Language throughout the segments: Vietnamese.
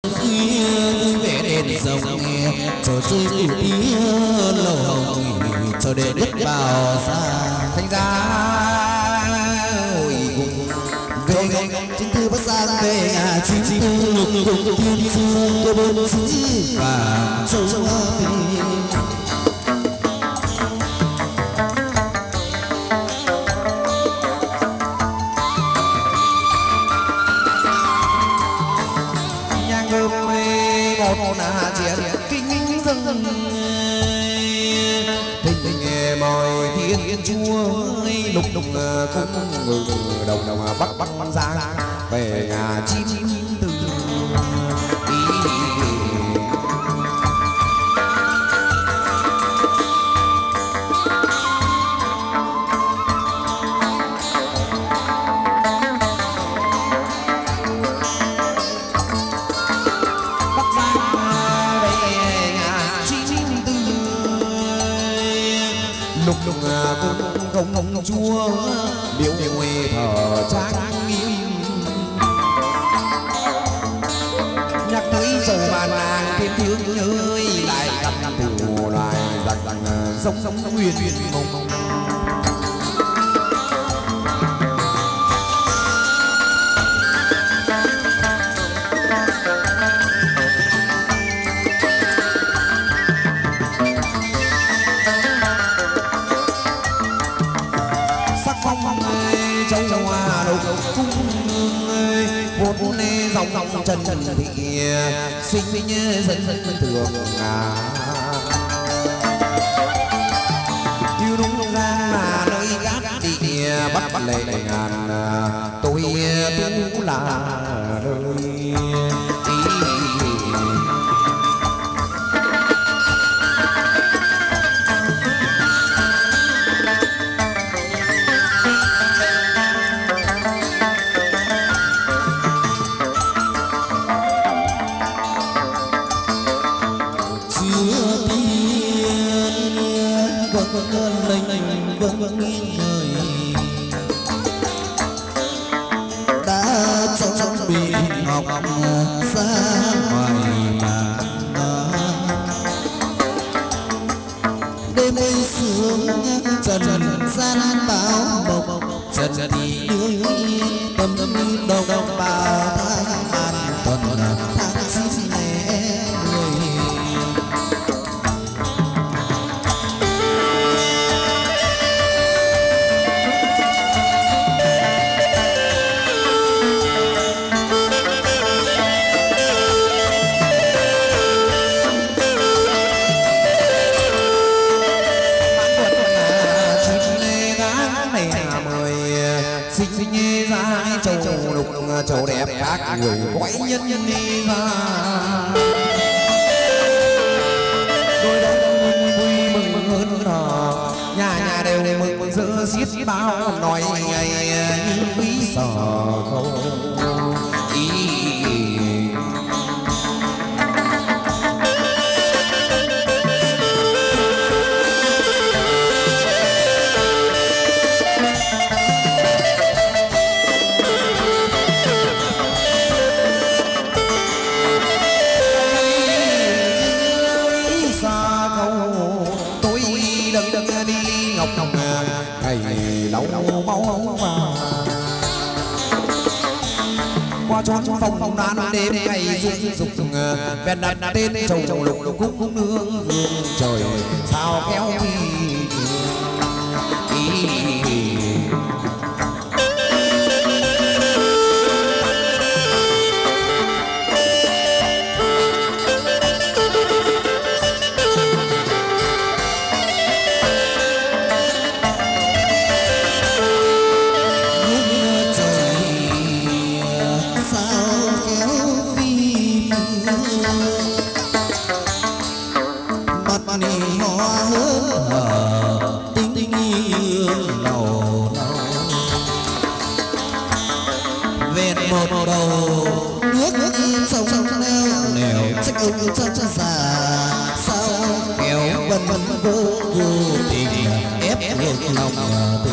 vui vẻ đèn rồng trò chơi củ tía lầu hồng cho để đất vào xa thành ra về chính thư bắt sang về nhà chính tư lục cùng thiên sư cơ bốn chữ và châu một chiến kinh dâng thình nghe mọi thiên chúa lục lục cũng ngự đồng đồng bắc giang về nhà chín từ ông chúa biểu thờ trang nghiêm nhắc tới dầu bàn nàng thiên thương ơi lại gặp từ loài rằng giống huyền mông dòng trần thị sinh dân thường như đúng ra là nơi gác địa bắt lệ ngàn tôi tu là nơi gian báo bộc trần đi đương tâm đồng bà tháng an tuần tháng chín lẻ người châu đẹp các người quái nhân đi ra đôi đông vui mừng hơn hò nhà đều mừng giữa xiết bao nói ngày như quý sò không ý qua chốn phòng nan đêm ngày dục ven đặt tên trầu lục cũng nương trời sao kéo một đầu nước sông nèo trách ông cha già sao khéo vân vô tình ép ngược lòng tư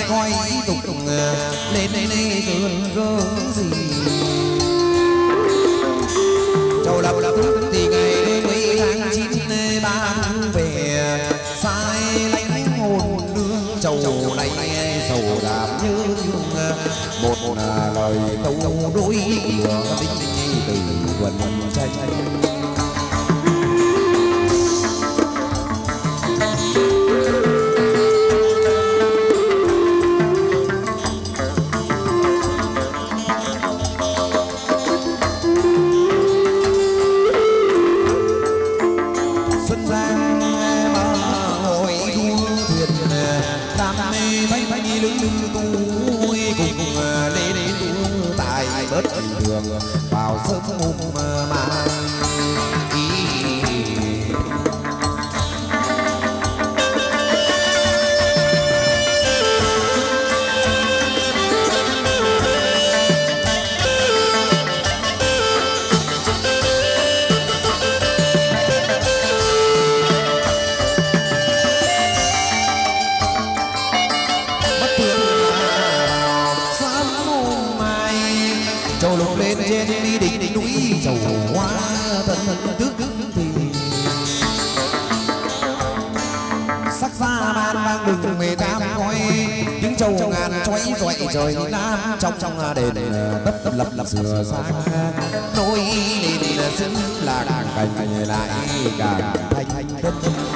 coi tục lên đây cơn gớm gì châu lập thì ngày đôi mươi tháng 9 ba về sai lãnh hồn nương châu này sầu đàm nhớ thương một lời tâu đối của đinh từ quần tranh vào sớm mùng mai châu lục lên trên đi đỉnh núi châu hóa thân tức thì sắc xa ban vang đừng 18 coi tiếng châu ngàn chói dọi trời nam trong đền tấp lập sửa sang nối lên xứ làng cảnh lại càng thanh đất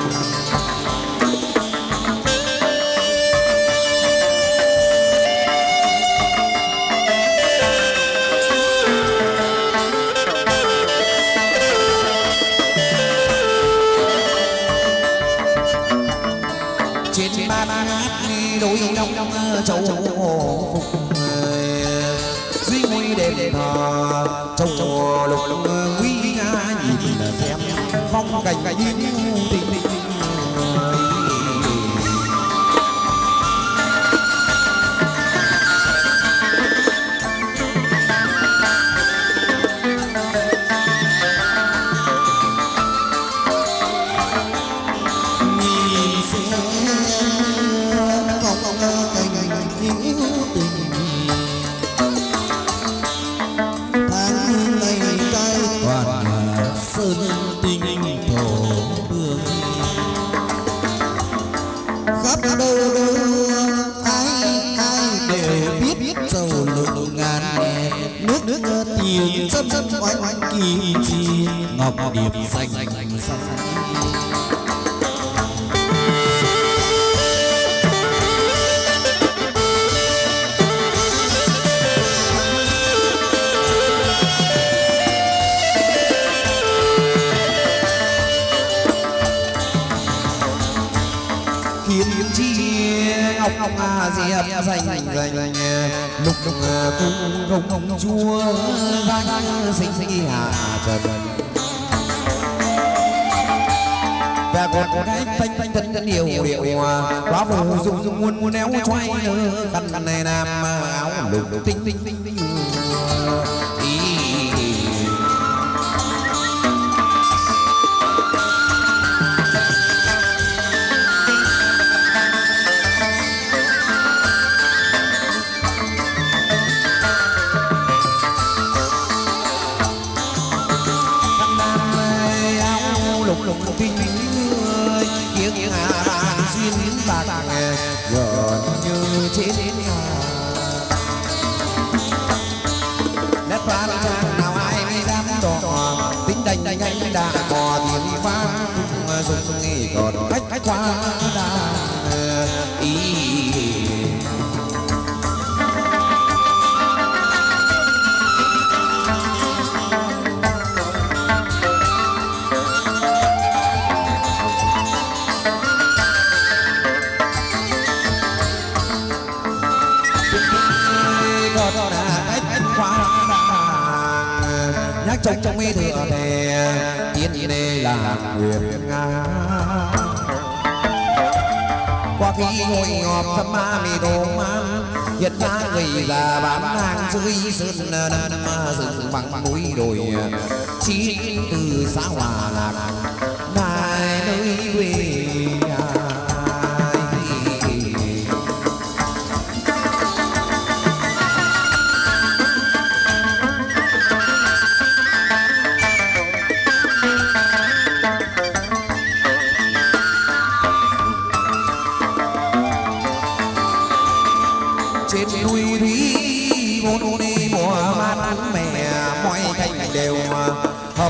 trên ban ngát đôi đông châu phục duy ngôi đền thờ châu lục nguy nga nhìn xem phong cảnh yên tình khắp đâu ai đều biết châu lục ngàn nước tiền dâm oanh kim chi ngọc điệp xanh kiếm chi ngọc diệp dành lục cung công chúa danh sinh hạ trần và còn cái thanh thân điều quá vô dụng muôn néo choay khăn này nam áo lục tinh tiếng hàng duyên bạc gần như trên nét phan trang nào ai mới dám đỏ tính đành nhanh đã có tiếng vang dùng nghề còn khách qua đà ý nhắc trong mê thừa thề tiên đây là nguyện nga qua khi ngồi ngọt thăm ma mì đồ man hiện ra người già bán hàng dưới sơn nằm rừng bằng núi đồi chín từ xã Hòa Lạc đại nơi quê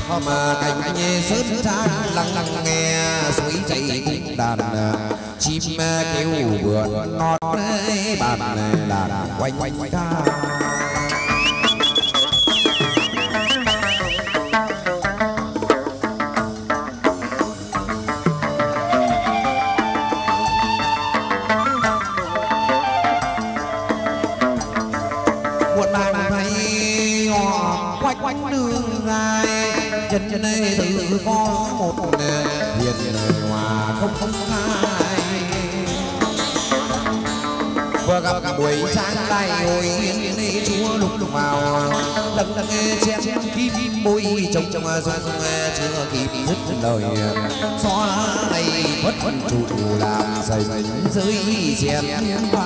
mà cành nghe sơn trang lặng lặng nghe suối chảy cũng đàn chim kêu vượn nót bàn đàn quanh quanh ca. Chân này tự có một hiền hòa không hai vừa gặp buổi sáng lại ngồi yên đi chúa lúc vào lần nghe chen kim môi trong dung chưa kịp dứt lời xóa này vẫn chủ làm dày dưới chèn qua.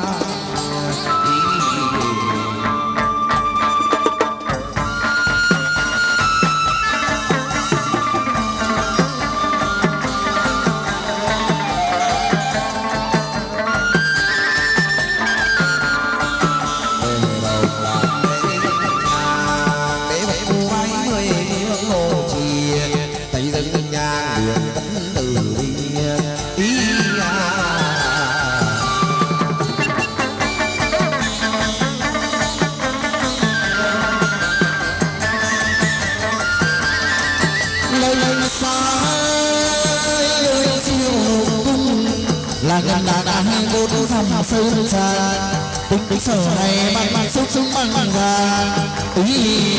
Sơn trà tính sở này bắn xúc xúc bắn ra ý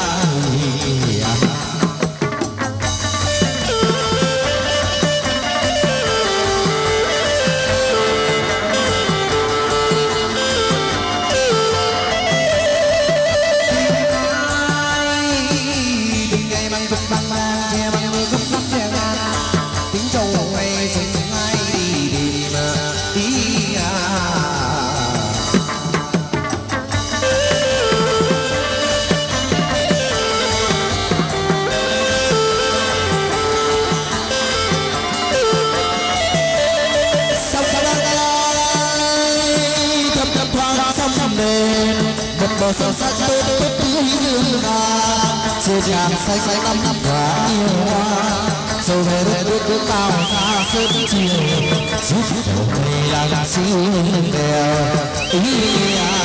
bờ sông sắc tốt tốt tươi dương ca trên tràn xanh xanh năm và nhiều hoa sầu về đốt bao xa sớm chiều giúp sầu này làm siêu đèo ý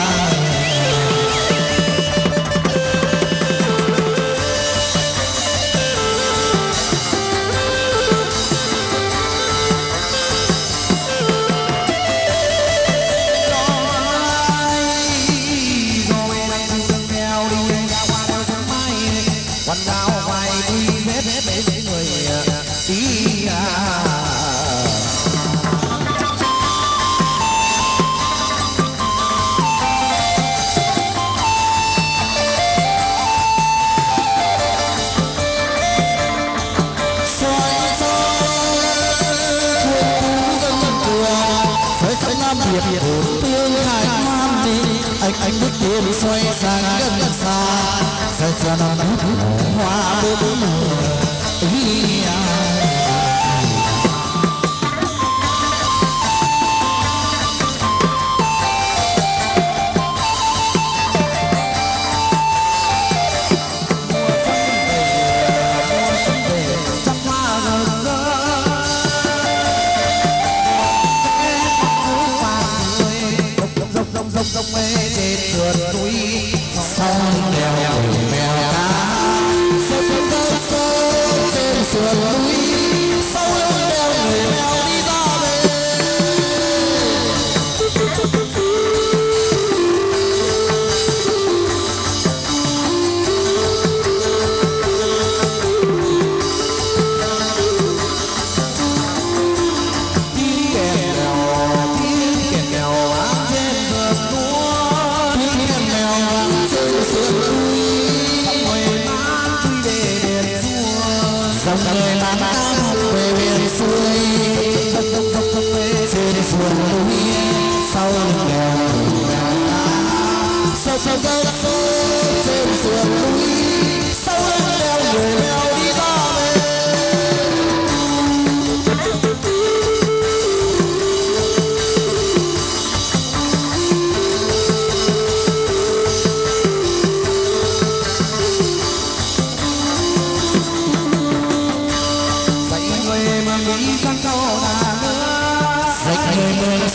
anh bước tiến xoay sang gần xa sẽ cho nó nắng hoa bốn mùa ý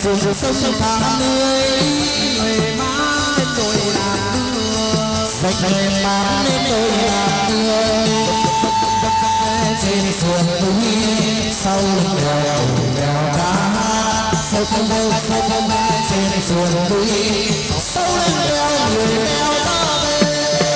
xuống sông tháng người mang lên đồi làm mưa dạch người mang lên đồi làm mưa trên sườn núi sau đèo đèo cá sâu không đâu sâu trên sườn núi sâu lên đèo người đèo ta về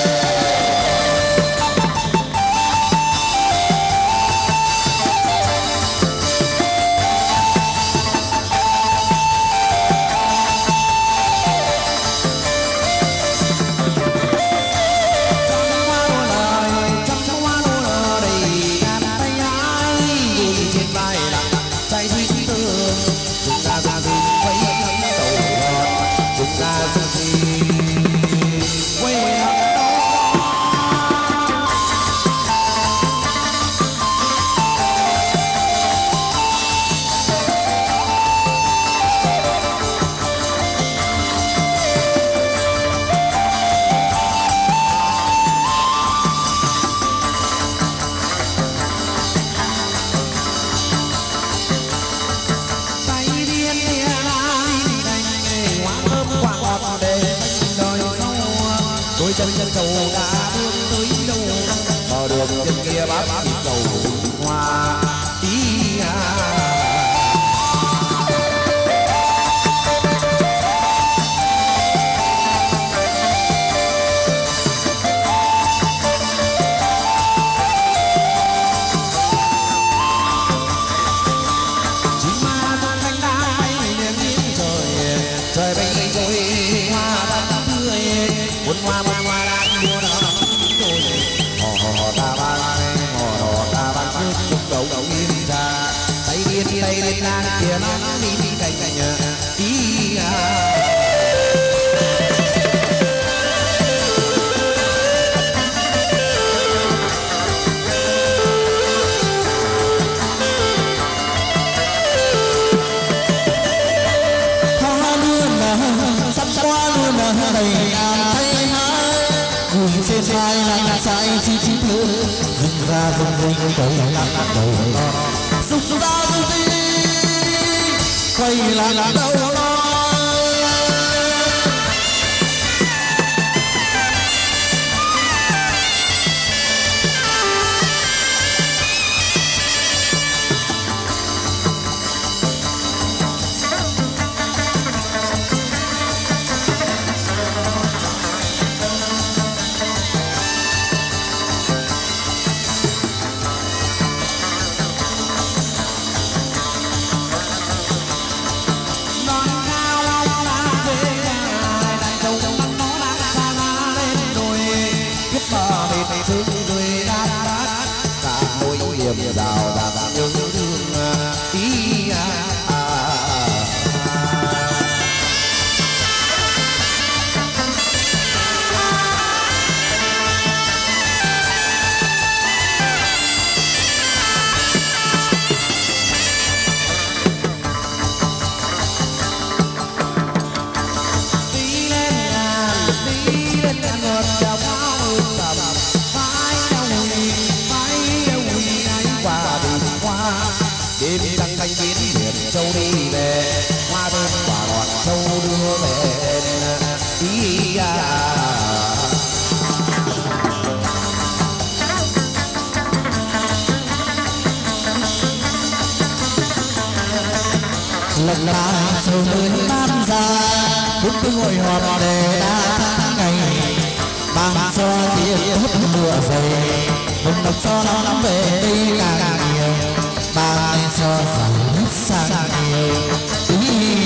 chân cầu đã bước tới đâu mở đường trên kia bám cầu hoa ý chim ma tung cánh đá bay lên đến trời trời bay rồi hoa đắm tươi muôn hoa đang mua nó rồi hò ta ban trước đầu yên ra tay điên lang kia nó đi cạnh ý trên vai lạnh say chi thơ rung ra rung cầu lắc đầu rung ra rung quay lắc đầu đào đào nhớ thương ý đi lên ngọt chào cao tầm đêm trăng thanh biến miền châu đi về hoa thơm quả ngọt châu đưa về ý lần lại sầu mới tan ra hút cứ ngồi họp để đã tháng ngày mang cho tiền hút mùa dày mừng đọc cho năm về đây càng nhiều mang lên cho rằng nước sang nhiều ý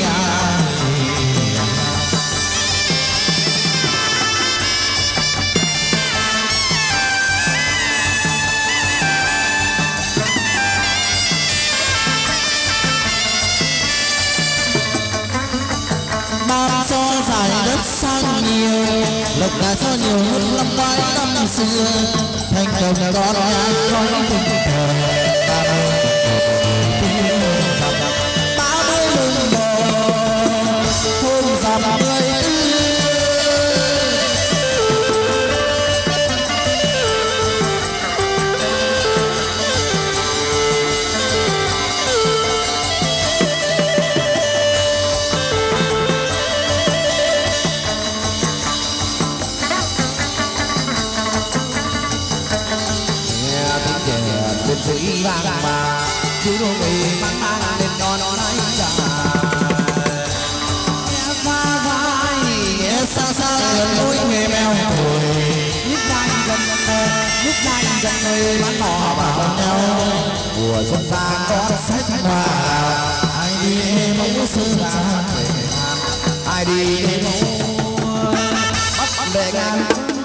mang cho giải đất sang nhiều lộc là cho nhiều hơn năm ngoái năm xưa thành đồng con nhai coi tình thờ trên suối vàng mà chú đôi người mang mang lên non lái trà nghe xa xa lối nghe mèo tuổi nhức nhai gần người bán mò bảo nhau mùa xuân ta có sách hoa ai đi mong xuân ta ai đi mong bắt về ngàn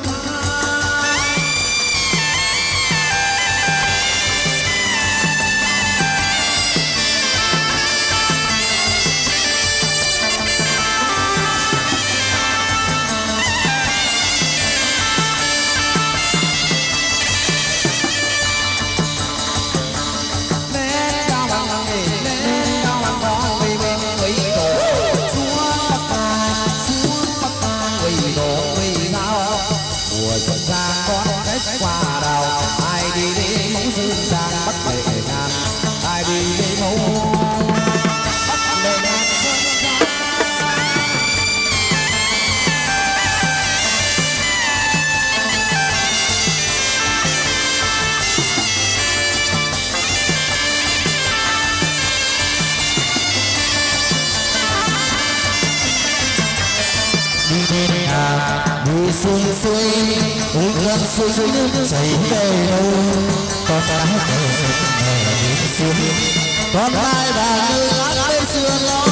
xuôi xuôi gần xuôi nước chảy về đâu con cái về đi xuôi con lai và người ngát bên sườn lo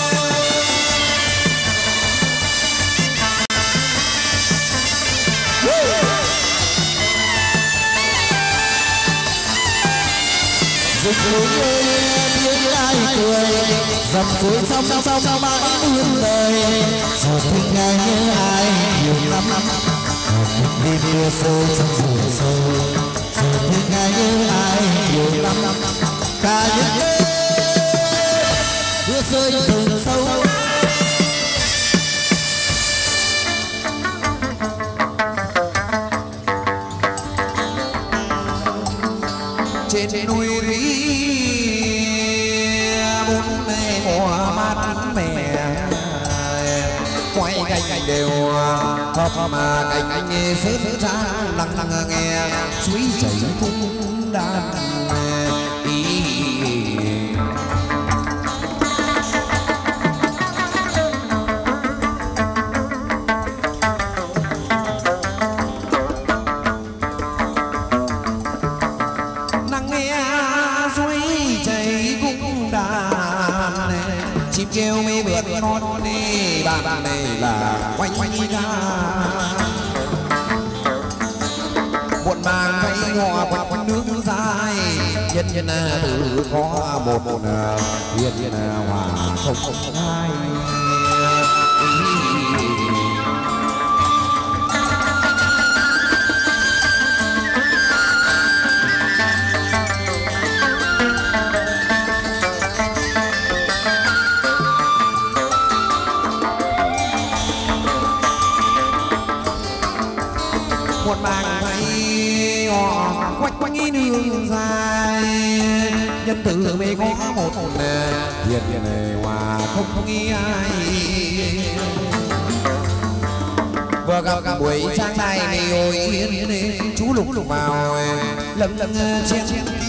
rực rỡ tiếng ai cười dòng suối trong mãi muôn đời dù thương ngày như ai nhiều năm đi mưa sâu trong vườn sâu dù thương ngày như ai nhiều năm cả những đêm mưa rơi rừng sâu trên núi bốn bề mùa mát mẻ quay cành đều thấp mà cành nghe sớm trắng lặng nghe suối chảy cũng đàn kêu mê vượt non đi bạn này là quanh ra muộn màng cây hoa quanh nước dài nhân từ có một hiền hòa không hai một màng hay họ quanh đường dài nhân từ mới có một hiền hòa không nghi ai vừa gặp buổi sáng nay này ôi yên chú lục vào lần chen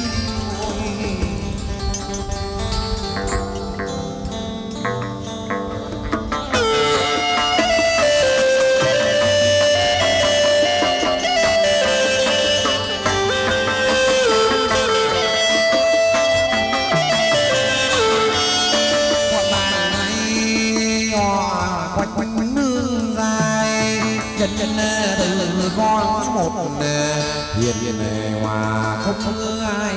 chân từ con một hiền hòa không ai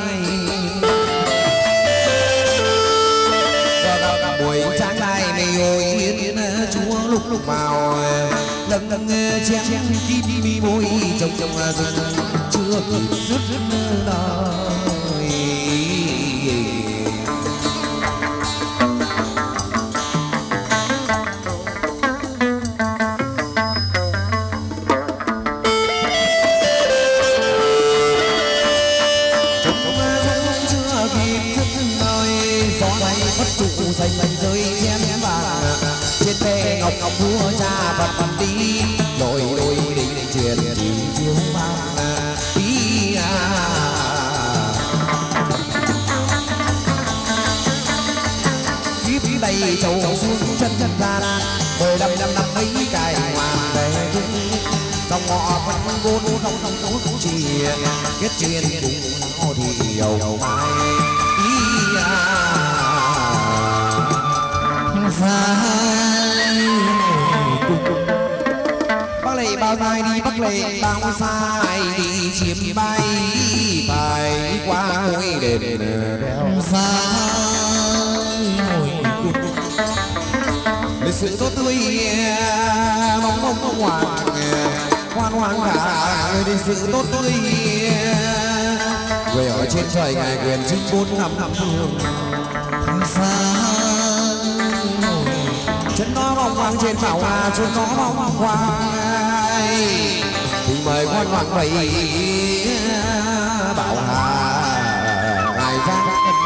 vào buổi sáng nay này ôi yên chúa lúc vào lần chen kim mi môi trong rừng chưa kịp dứt lời xanh rơi chén vàng trên bề ngọc vua cha vật đi đôi đình truyền chiếu vang tay trầu xuống chân gian 15 năm mấy cài hoàng đầy trong họ vẫn vốn không tốt chỉ kết chuyện cùng nhau thì hiểu mai bác lệ bao dài đi bác lệ bao dài đi chiếm bay phải qua ngôi đền đèo xa lịch sử tốt tươi mong hoàng hoan cả lịch sử tốt tươi về ở trên trời ngài quyền chính 4 năm phương xa chân nó mong hoàng trên bảo hà chân nó mong hoàng thì mời quan hoàng bảy bảo hà ngài ra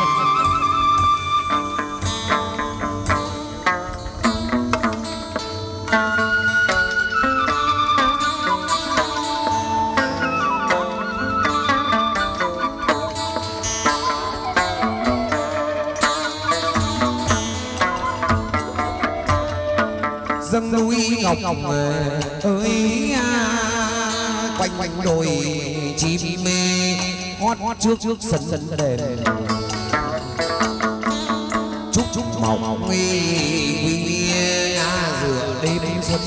dâng núi ngọc ơi quanh đồi chim mê hót trước sân đền chúc mỏng nguy dựa đêm xuân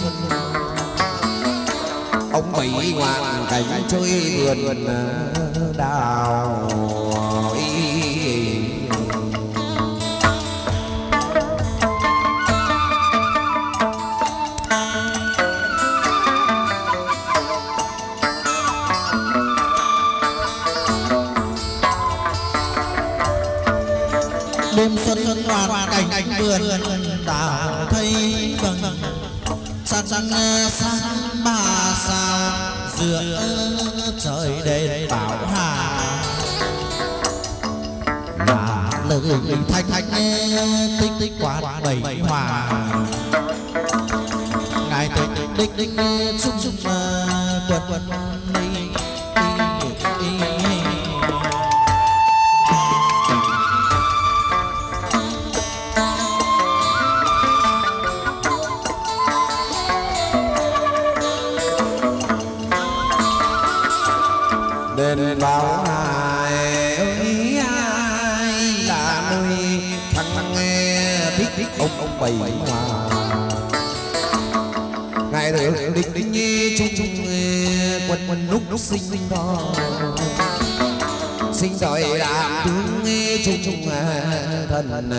ông bảy ngoạn cảnh chơi vườn đào đêm xuân ngoạn cảnh vườn đào thấy vầng sáng ba sao giữa trời đêm bảo hà là lời thanh tích quạt bảy hòa ngài tích chúc quần đền bảo hài ơi ai là nơi thằng nghe thích ông bảy hòa ngài được đích nhi chung quân lúc sinh đó sinh rồi làm tướng nghe chung thân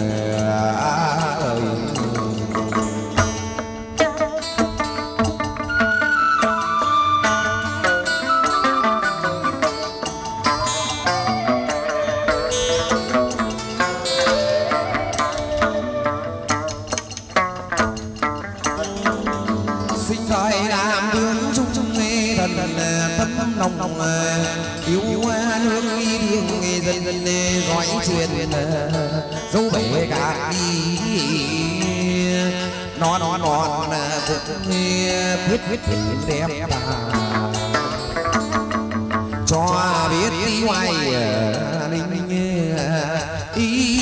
ơi nồng yêu hương y điên dân giỏi truyền dấu bể cả đi non cũng quyết tình đẹp cho biết đi ngoài linh ý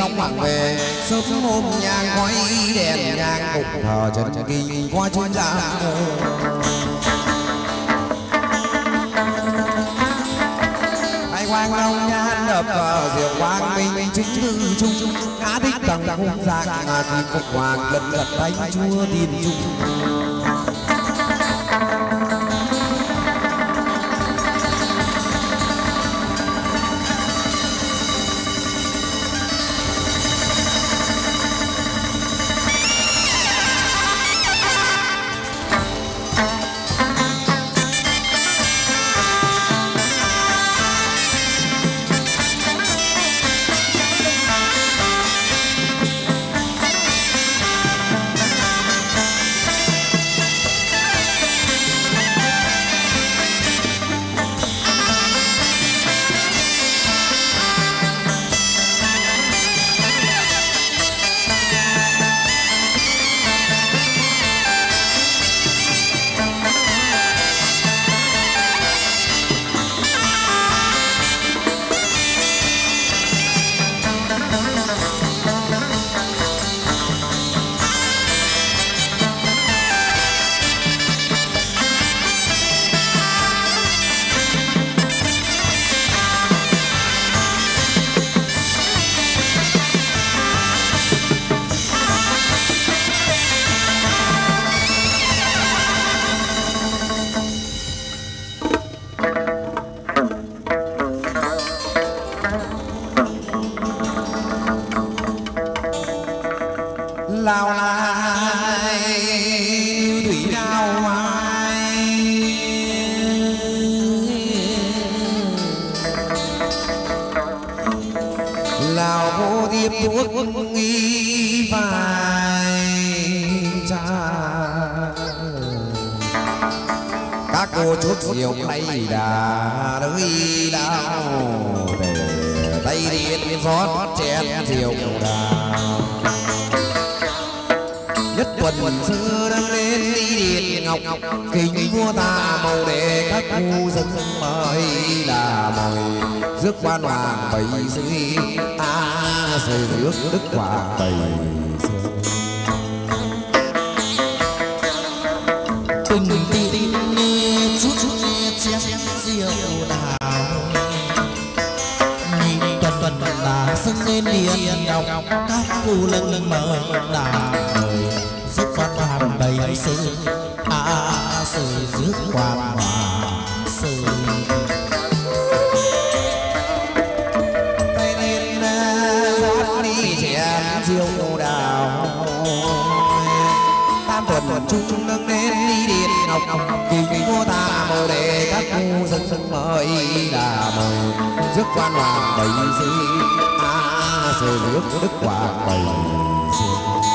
ngọc hoàng về sớm hôm nhang khói đèn nhang cục thờ chân kinh qua chuyên gia quang long nhan đập diệu quang minh chính tư trung ngã thích tầng cung dạng kim phục hoàng lật lật đánh chúa tiên trung lao lai thủy đao mai lào vô tiếp thuốc nghi phải cha các cô chuốc rượu tay đà đới đau để tay điện rót chén rượu đào nhất tuần xưa đang lên đi điện ngọc kính vua ta màu để các khu dân mời là mồi rước quan hoàng bày dưới rồi rước đức hoàng bày từng tin chút chén rượu đào nhìn tuần là dâng lên điện ngọc các khu lưng mời là rước quan hoàng bày sự sự rước quan hoàng sự tay lên rót đi chén rượu đào tam tuần chung nâng lên đi điện ngọc kính vua ta màu để các khu dân mời là mời rước quan hoàng bày sự sự rước đức hoàng bày sự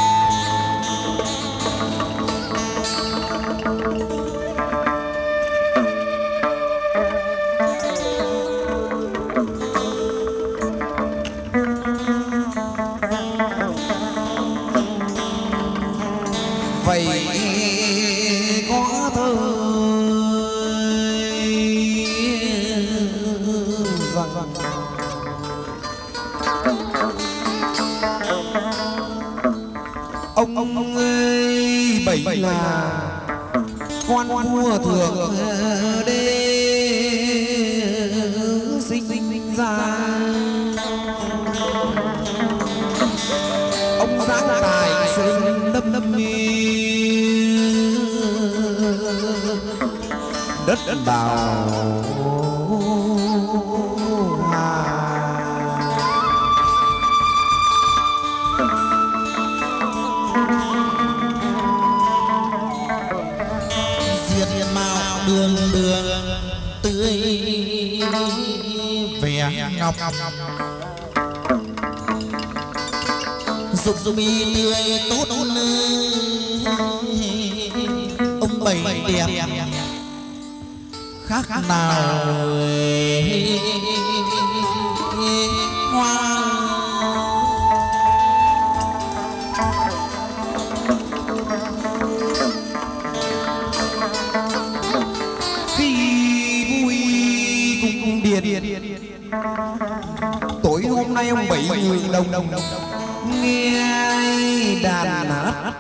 vậy có thơ rằng ông ơi bảy là quan vua thượng đế sinh ra ông giáng tài sinh đâm đất đào diệt mạo đường đường tươi vẻ ngọc dục mi tươi tốt ông bảy đẹp khác nào hoa khi vui cung điện tối hôm nay ông 7 người đồng nghe đàn hát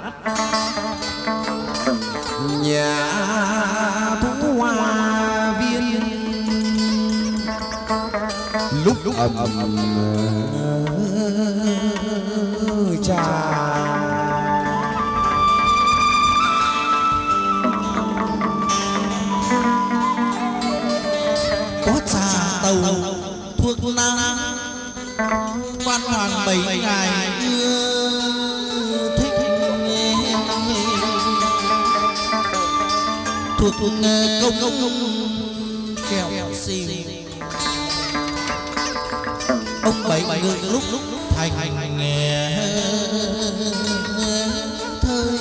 nhà thú hoa viên lúc ầm trà có trà tàu thuốc nam quan hoàng 7 ngày ưa thích thuộc công kẹo xì ông 7 người lúc thành nghe thơ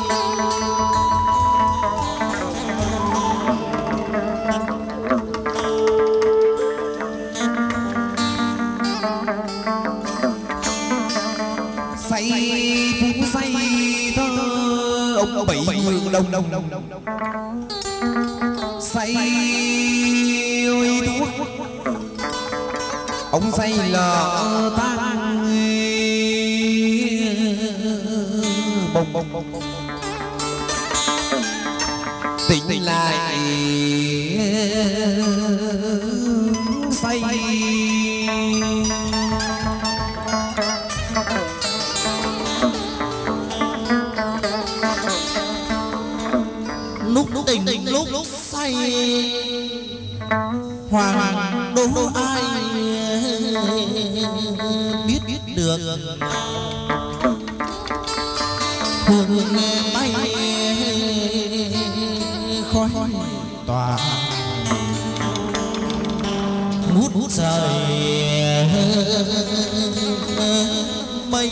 say phú say thơ ông 7 người đồng say ơi thuốc ông say lỡ tan bông tỉnh lại say lúc tỉnh lúc say hoàng đố ai biết được hương bay khói tỏa ngút trời mây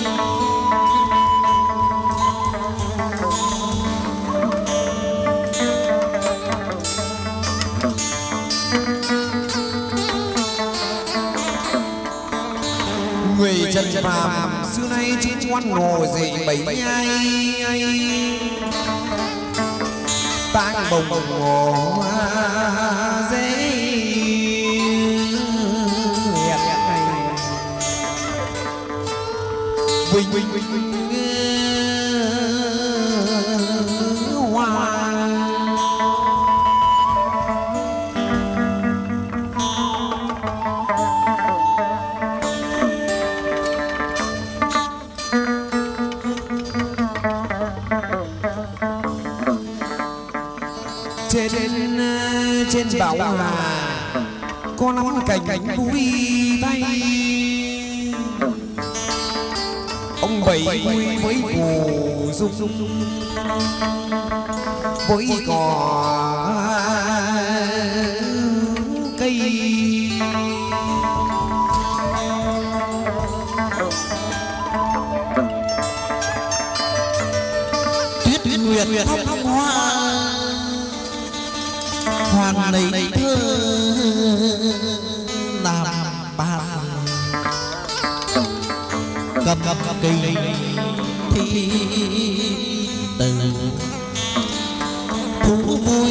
người chân phàm xưa nay chỉ ngoan ngồi dậy 7 nhai tang bồng ngò dễ vinh hoa trên bảo hà có nắm cành vui tay ông 7 vui với phù dung với cỏ cây tuyết nguyệt thắm hoa hoàn này thơ làm bàn cầm kỳ thi từ thú vui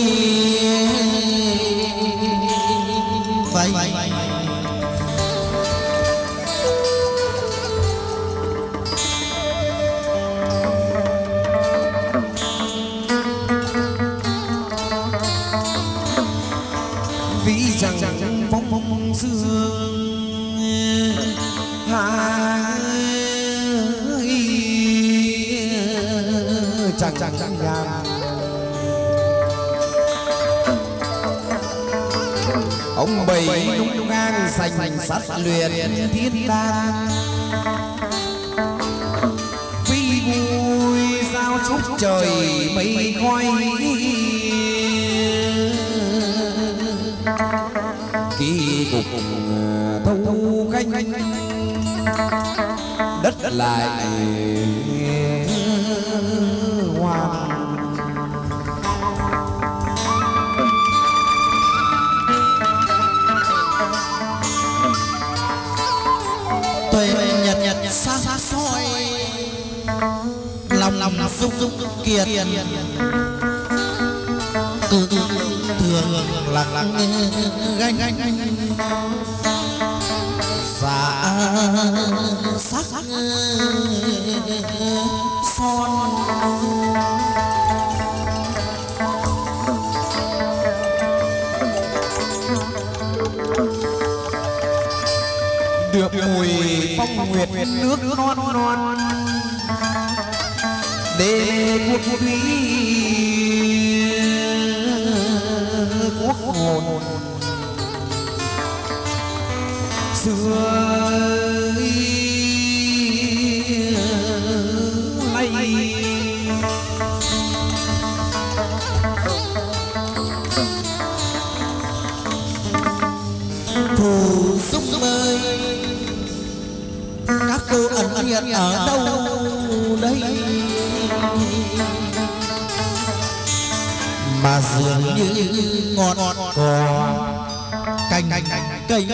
vậy vì rằng phong sương chẳng ngàn ông 7 đúng ngang sành sắt luyện thiên đàng vì vui giao chúc trời mây khói kỳ cục thâu canh đất lại hoa tuệ nhật xa xôi lòng dung kiệt cứ thường lặng ganh dạ sắc son được mùi phong nguyệt nước non non đê quốc thúy quốc hồn xưa lay thù xúc ơi các cô ẩn hiện ở đâu đây mà dường như ngọt cỏ cành cây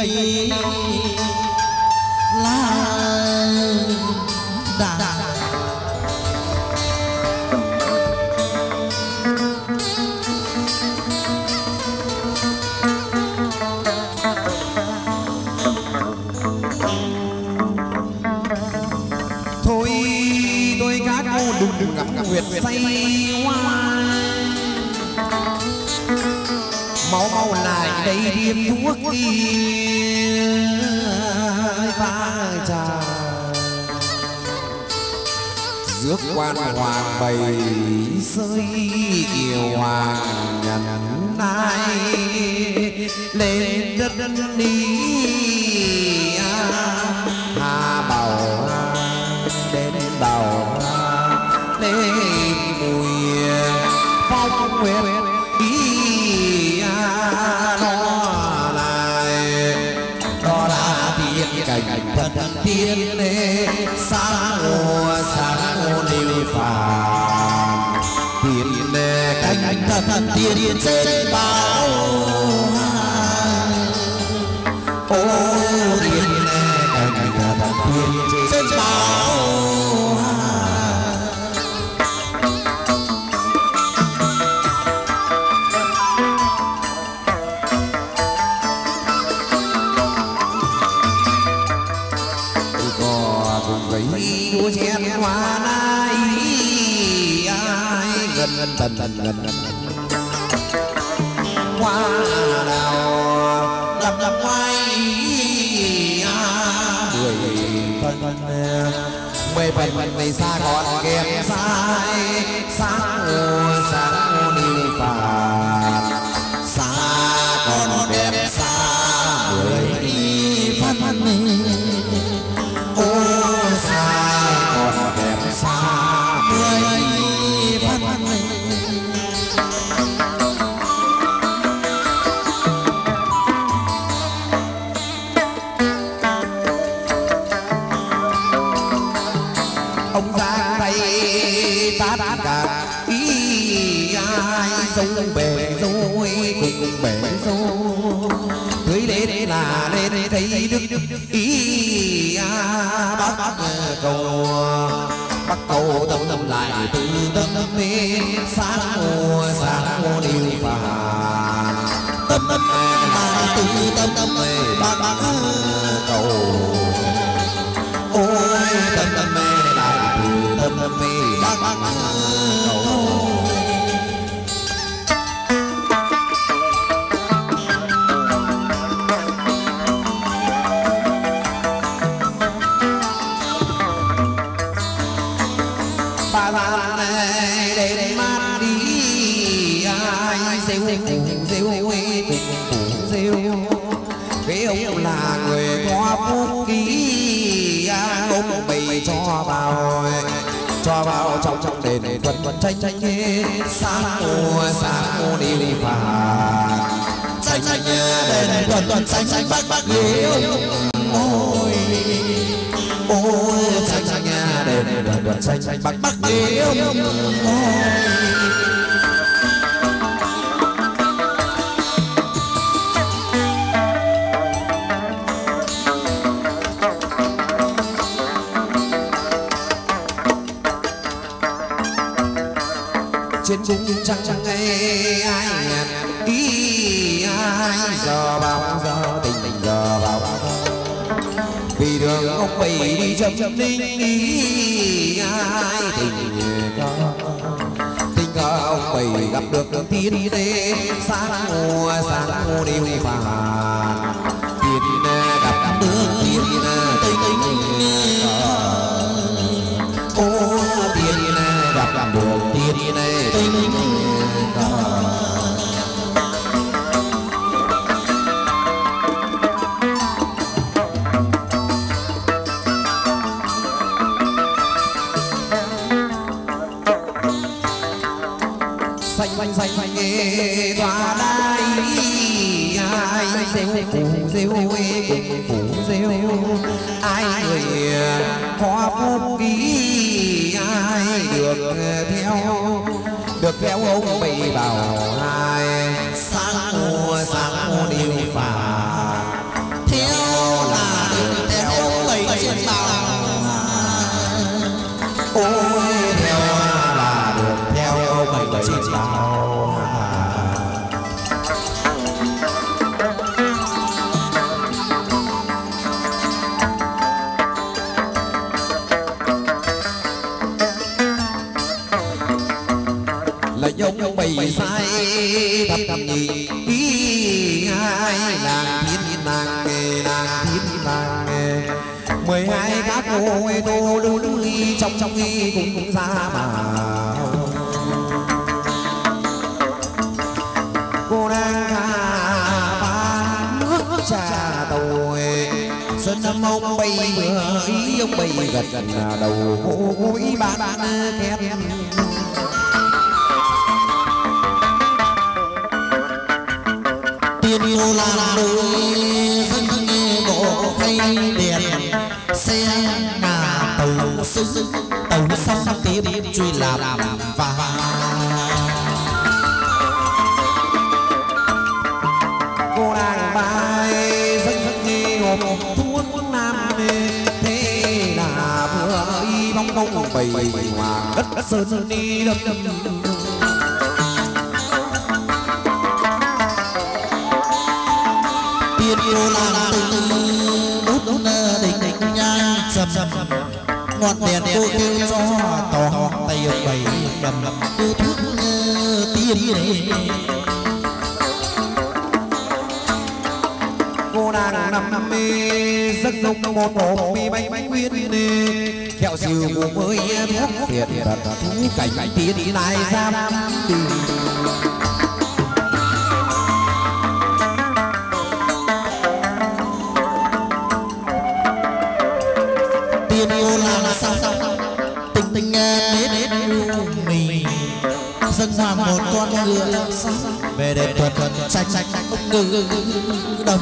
lá đà thôi tôi các cô đừng gặp nguyệt say hoa máu máu lại đây điếm thuốc kia pha trà rước quan hoàng bày rơi kiều hoàng nhận ai lên đất đi hà bào đến bào lên mùi phong nguyệt cảnh thật tiên đế sáng ô liêu phàm tiên đế cảnh thật tiên trên bao ô tiên đế cảnh thật tiên trên bao đua chen hoa nai ai gần gần hoa đào lầm quay 10 phần này xa còn kém sai sáng ô đi phạt xa còn kém xa 10 phần còn kém xa 10 phần ông ra tay tát cả ý ai dấu bể dối cùng bể dối cưới lên là lên thấy đức ý bác cầu tâm lại từ tâm lên sáng ô điều phạt tâm lại từ tâm bác cầu ôi tâm lại từ tâm bác cầu để mát đi ai rêu cái ông là người có phúc khí ôm bầy cho vào trong đền quân tranh sáng ô đi phạt tranh đền quân tranh bác ghế ôi tranh đền quân tranh bác ghế ôi trên cung trăng ai ý ai giờ bao giờ tình giờ bao trầm ninh ai tình cờ ông bảy gặp được thiên đế sáng mùa điều phạt thiên gặp nước thiên tình ô thiên gặp được thiên tình xanh nghe tòa đai ai rêu cùng phủ rêu ai người hoa phúc ký ai được theo ông bảy bảo ai sáng mùa điều phạt theo là được theo ông bảy trên bảo ôi theo là được theo ông bảy trên bảo ông bảy sai thập nhị hai nàng thiên nàng thiên nàng 12 các cô tô lưu trong cũng ra mà cô đang pha nước trà tàu xuân năm ông bảy vừa ý ông bảy gật đầu ôi bạn kép tiên yêu làm đôi dân nghe bộ hay đèn xe ngà tàu sư tàu xong tiếp truy làm và cô đang bài dân nghe hộp thuốc nam thế là vừa y bóng công bầy hoàng đất sơn đi đâm tiên yêu làm từ đốt đỉnh nhang trầm ngọn đèn cô kêu cho tỏ tay ông bảy cầm cô thuốc tiên cô đang nằm mê giấc mộng một hộp mì bánh nguyên kẹo siêu mới thuốc thiệt thú cảnh tiến lại giam đi tiên yêu làm sao tình nết mình dâng hòa một con ngựa về để tuần tranh ông ngư đồng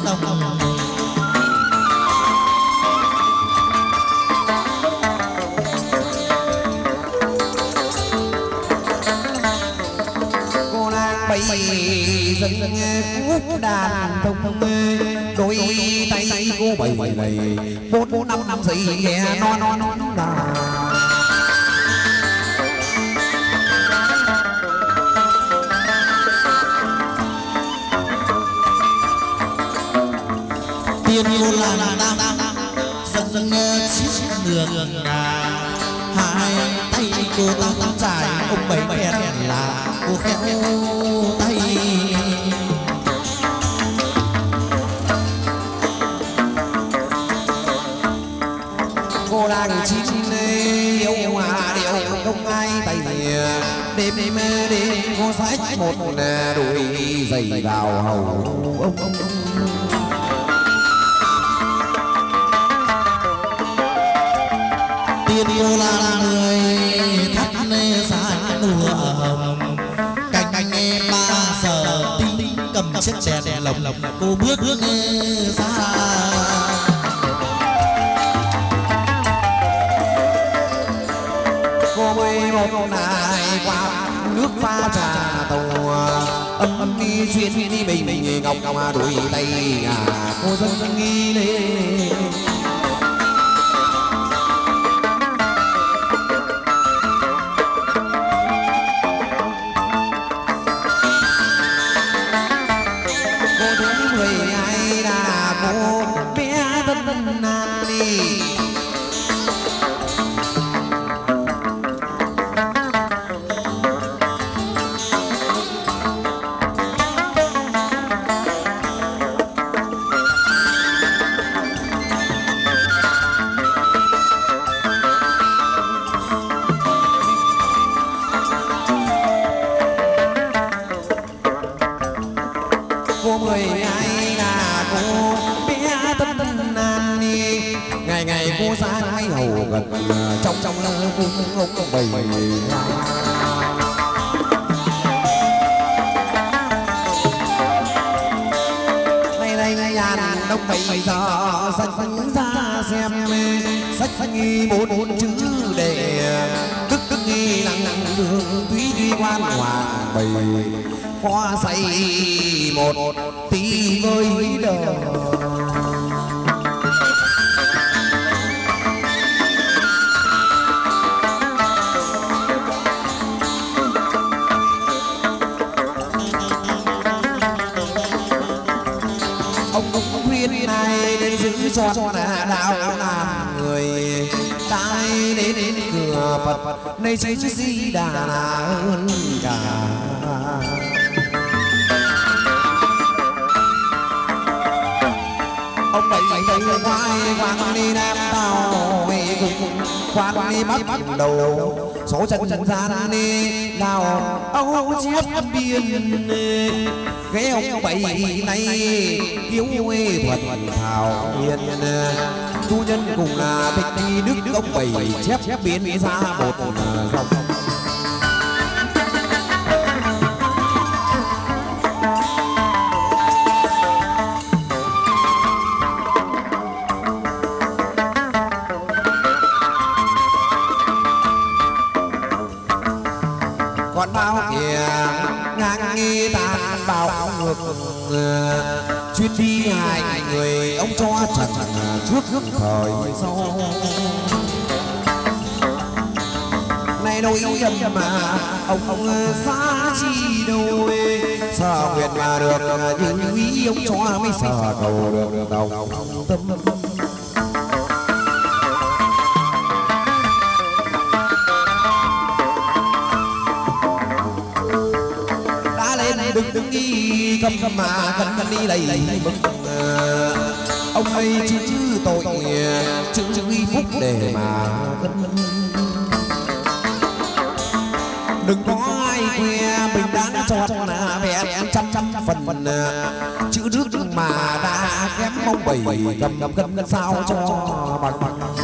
cô đang bay dâng cúp đàn thông đôi tay cô bảy này 4 5 giây nghe non là tiên yêu là nam dâng chiếc đường hai tay cô tóc dài ông bảy kẹt là cô khéo tay cô đang chín yêu hòa điệu không ai tay đêm cô sách một đôi giày đào hầu ông tiên yêu là người thắt dài lụa hồng cành ba giờ tí cầm chiếc đèn lồng cô bước ra cô mới một ngày qua nước pha trà tàu âm đi chuyên đi bình ngọc đuổi tay cô dân nghi lên ai là cô bé tất nan đi ngày ngày cô sang mấy hầu gần trong cung ông bầy đông bây giờ sách ra xem sách nghi bốn chữ để tức nghi nặng đường túy đi quan hoàng bầy hoa say một tí với đời cho là đạo làm người tai đến cửa Phật nay chữ Di Đà là hơn cả ông bảy quay quang đi nam tàu cùng quan đi bắt đầu số trận gian đi nào âu chép biên cái ông bảy này hiếu thuật thảo hiền tu nhân cùng là thích đi đức ông bảy chép biến ra một dòng còn bao kìa ngang nghi tàn bào ngược chuyến đi hai người ông cho trần trước thời sau này đôi nhầm mà ông xa chi đôi sợ nguyện mà được như ý ông cho mới sợ cầu được đầu tâm đừng nghi cầm mà cần đi lấy mừng ông ấy chứ tội chữ phúc để mà đừng có ai que mình đã chọn là vẹn trăm phần chữ đức mà đã kém mong bảy cầm cân sao cho bằng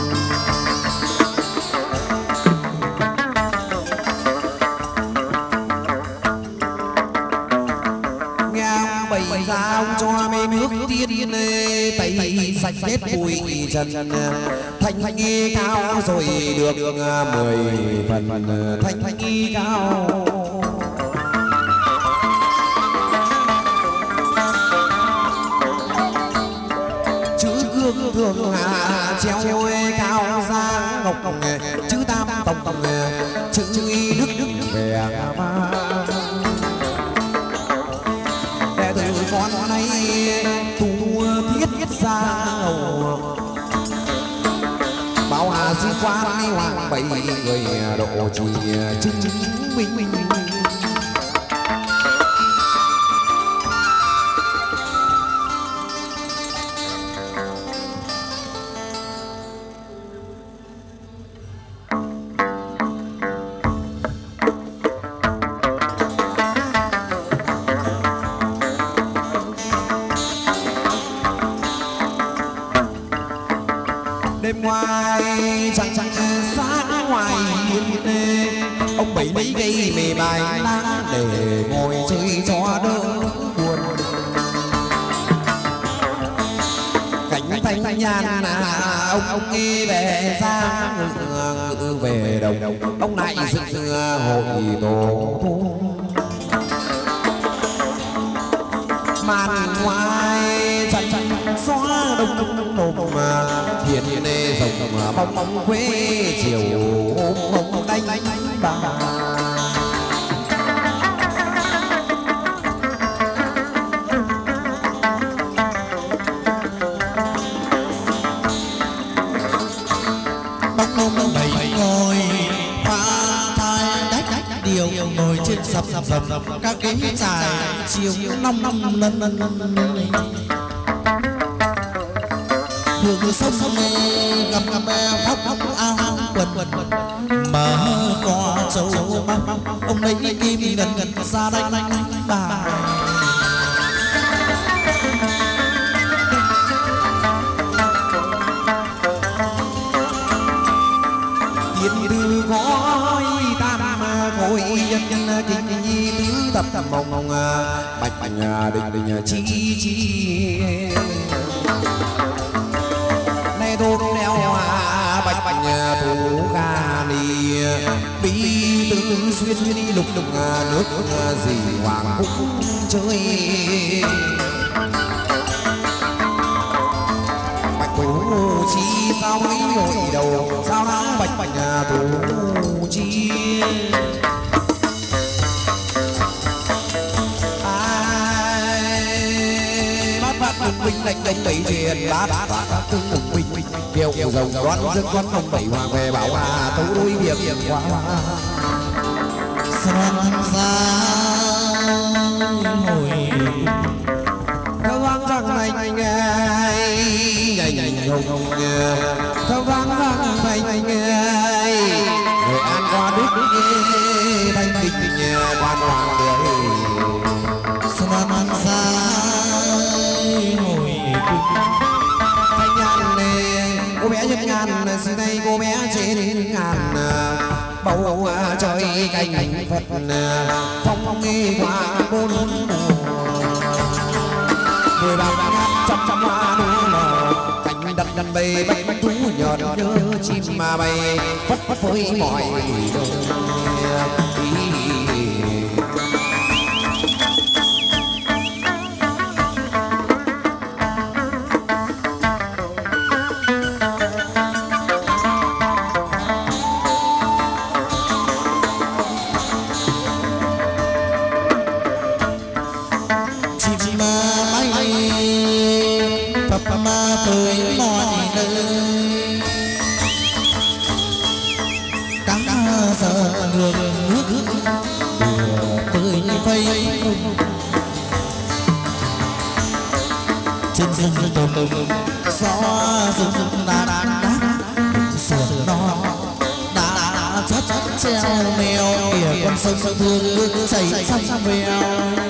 bày ra ông cho mấy nước tiên tẩy sạch hết bụi trần thanh nghi cao rồi được 10 phần thanh nghi cao chữ gương thường treo cao ra ngọc chữ tam tổng chữ y đức về con này tu thiết ra hầu bảo hà sư quan đi hoàng bảy người độ trì chứng minh đêm ngoài chẳng sáng ngoài hiên ông bảy lấy gây mề bài lá để ngồi chơi cho đỡ buồn cảnh thanh nhàn ông đi về ra ngự về đồng ông lại dựng hội tổ màn ngoài chẳng xóa đông nồm mà hiện nê rồng bóng quê chiều ôm đánh bà bóng nôm bảy ngồi pha thai đách điều ngồi trên sập các ghế trải chiều năm lần hương sông gặp phóc ao quần mở cò châu ông lấy kim gần ra đánh bà kinh nhi tứ tập mộng bạch định chi nay thuốc đeo bạch thủ gà đi bí tư xuyên đi lục nước gì hoàng cung chơi bạch thủ chi sao mấy hội đầu sao đã bạch thủ chi binh đánh đánh đẩy truyền bát tương cùng binh kiều rồng đoán dân đoán không bảy hoàng về bảo hà tấu đôi việc quá xuân ra hồi thơ vang rằng này ngày hồng thơ vang rằng này người an qua đức thanh tịnh quan hoàng đời xuân ra thanh nhàn này cô bé nhất ngàn xưa nay cô bé trên ngàn bầu trời cành phật phong nghi qua bốn mùa bao ngát trăm hoa nụ nở cành đặt đàn bầy bách thú nhợt nhớ chim mà bay phất phất phới mọi trên rừng tôm gió rừng đá sườn non đá chất treo mèo kìa con sông thương nước chảy trong veo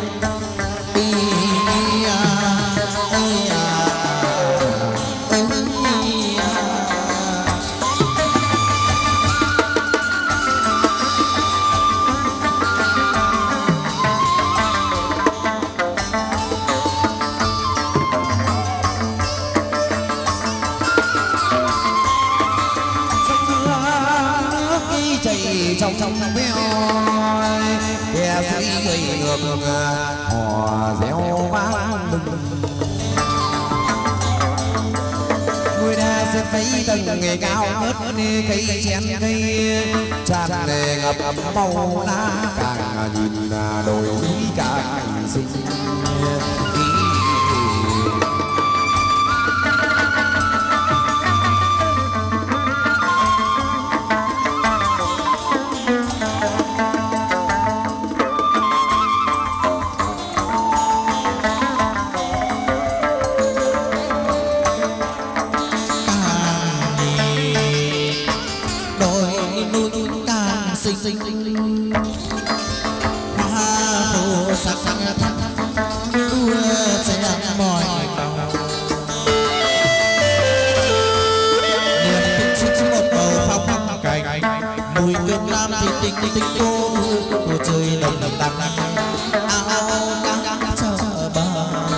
trong veo kẻ sĩ người ngược hò réo vang mừng người ta sẽ thấy tầng nghề cao ngất cây chén cây tràn nề ngập màu lá càng nhìn đồi núi càng xinh tình cô của trời đồng đằng áo cá chờ bờ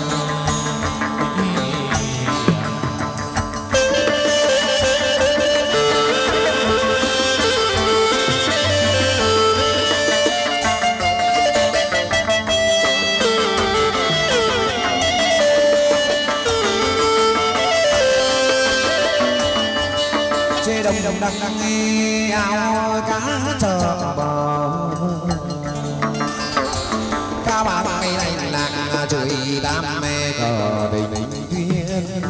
chê đồng đằng áo cá chờ bờ cá bạc mây này lạc trời tam mê cờ đình tuyên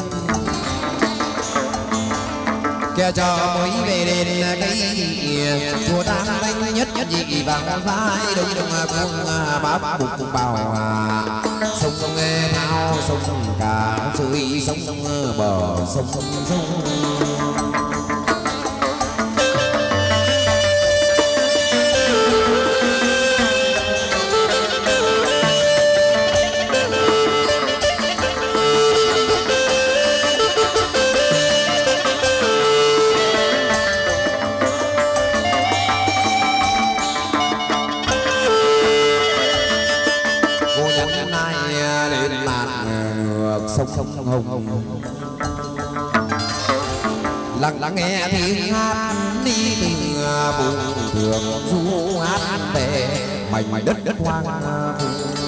kẻ cho mới về đền cái chùa tam đánh nhất dị vàng vai đông cuồng bắp bụng bào sông nghe thao sông cả dưới sông bờ sông sông Hồng. Lắng nghe tiếng hát đi từng vùng thường du hát về mảnh đất hoang vu.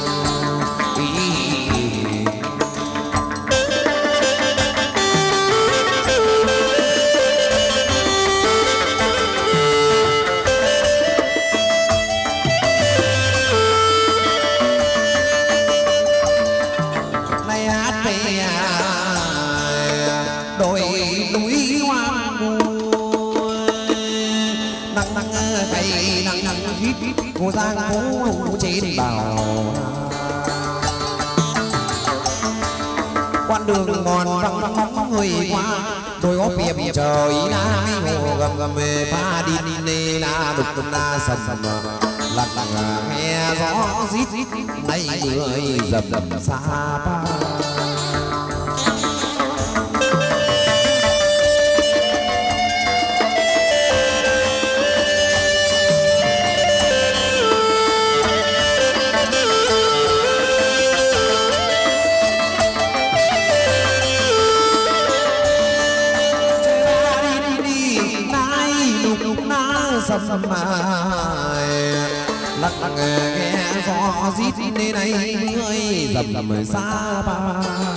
Cô giang phố trên bào quan đường mòn vắng vắng người qua đôi góp hiệp trời na hồ gầm gầm về pha đi nê na đục na sầm lặng nghe gió rít nay người dầm xa ba. Sầm mai lặng nghe gió rít nên này người dầm xa ba.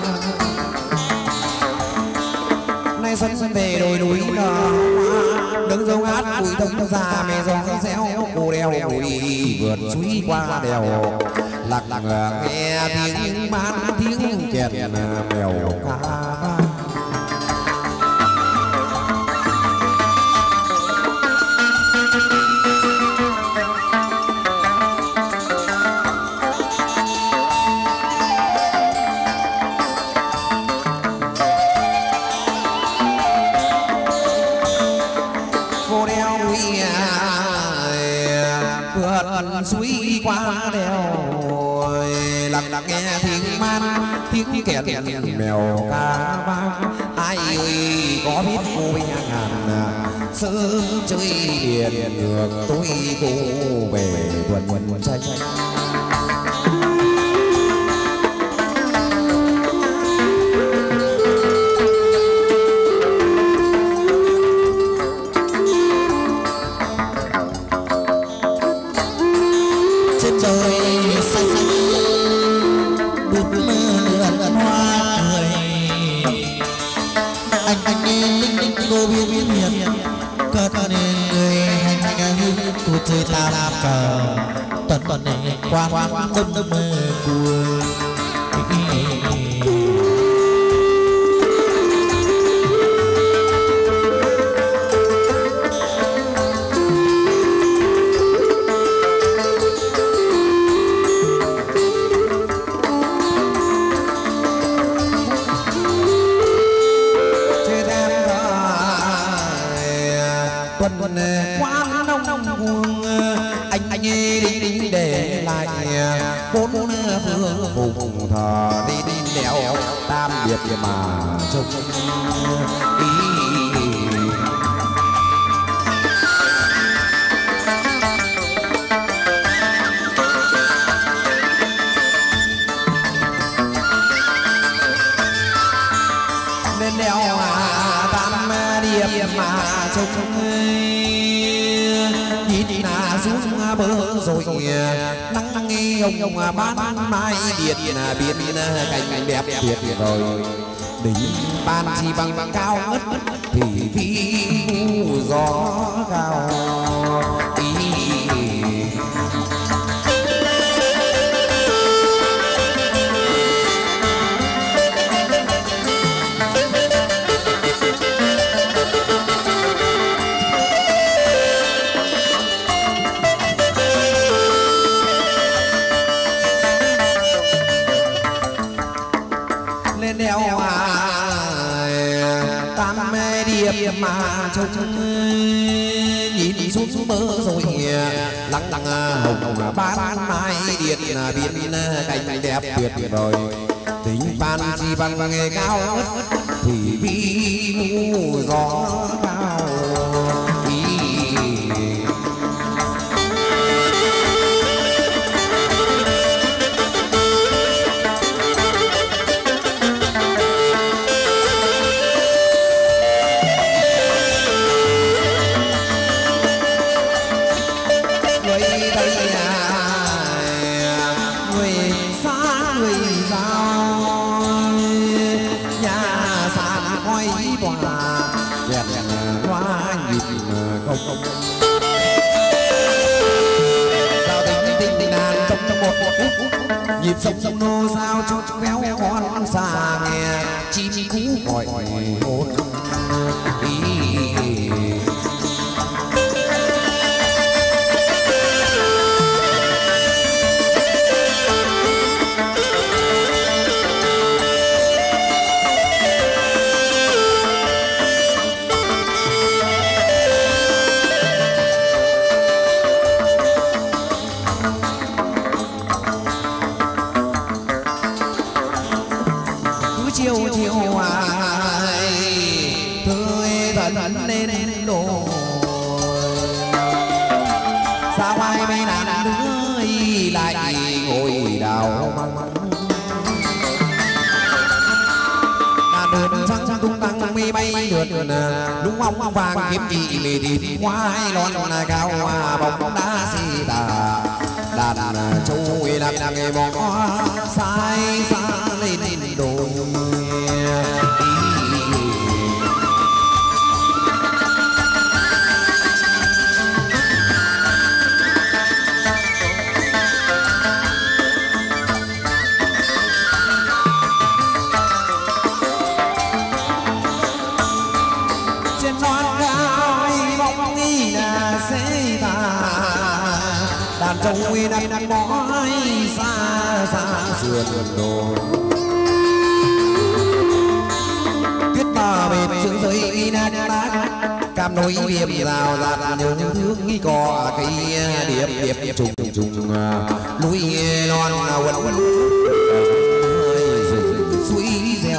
Nay xuân về đồi núi nở đứng dấu hát bụi thông già mẹ gió réo cô đeo bụi vượt suối qua đèo lặng nghe tiếng bán tiếng kèn mèo ca. Suối qua đèo lặng nghe tiếng man tiếng kèn mèo ca vang. Ai ơi có biết cô ngàn sớm chơi điện ngược tôi cô về quần tranh. Chơi ta làm cờ tuần này quan tâm mơ của anh để lại bốn phương vùng thờ đi đèo tam điệp mà trông ý. Nên đèo tam điệp mà trông nhìn là xuống bờ rồi nắng nghe ông ban mai điện biến cảnh đẹp tuyệt vời. Đỉnh ban chi bằng cao ngất thì vi gió cao ý. Đèo tam điệp mà trông nhìn xuống bờ rồi lặng hồng ban mai điện biến cảnh đẹp tuyệt vời. Tính ban chi bằng nghề cao thì vi gió cao ý. sông nô sao chút véo con xa nghe chim cú gọi hồn lúng ong vàng kiếm chị mì thịt khoai lon cao bóng đá xì tà đàn châu đặt nghề bò sai xa lên đồi châu đặt mỏi xa xa sườn đồi tuyết bờ bên dưới dưới nát nát cam nối điệp rào rạt nhớ thương nghi cò cây điệp điệp trùng trùng núi non quấn suối reo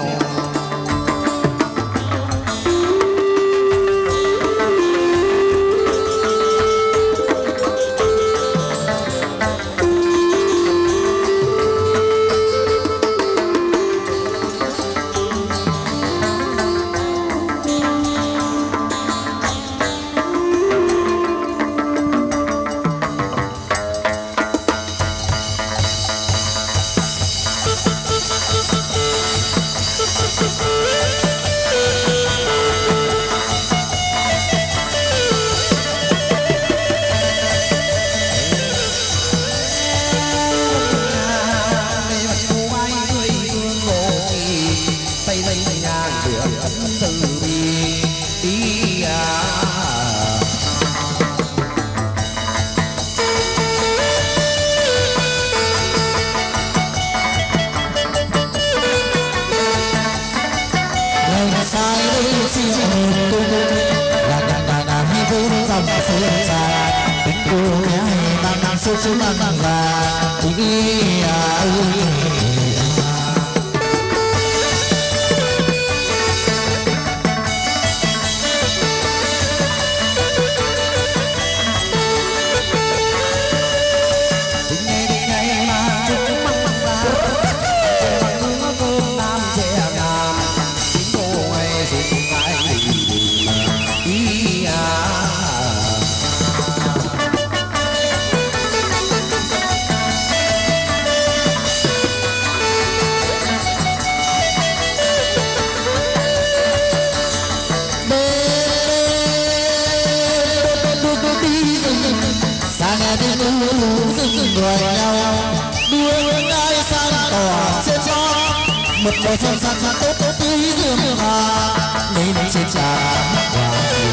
một bầu xuân sang sang tốt tốt tươi dương hoa nên trên trà hoa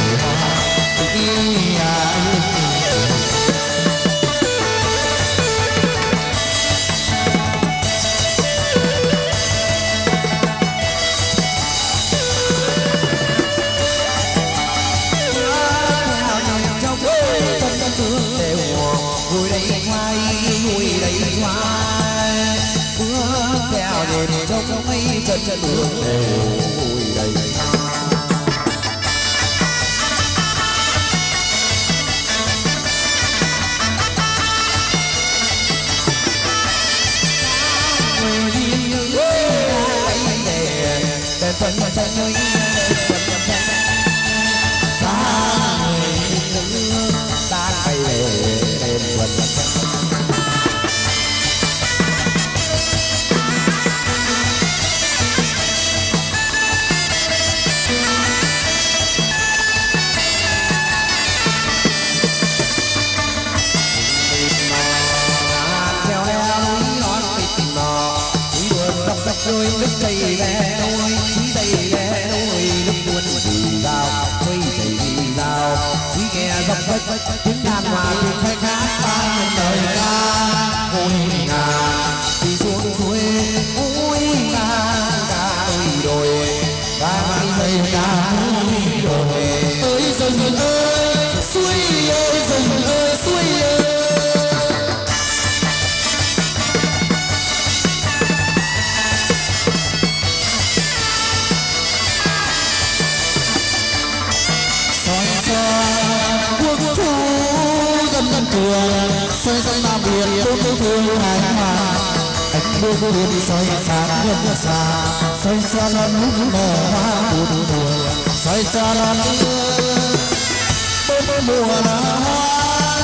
vui đây hoa vui đây hoa bước theo nhìn trong mấy chân chân đường vui đây chân chân chân lẽ đôi lúc buồn vì sao quay chạy vì sao chỉ nghe dòng vách tiếng đàn hòa tiếng khách hát vang lời ca ôi ngàn đi xuống suối ôi ngàn ca ơi đồi ca mây ca ơi đồi ơi rừng ơi suối ơi rừng ơi suối ơi soi soi nam biển thương thương ánh hoàng ánh buông buông soi sáng gần xa soi xa non lúc nở hoa buồn buồn soi xa non bông mùa nở hoa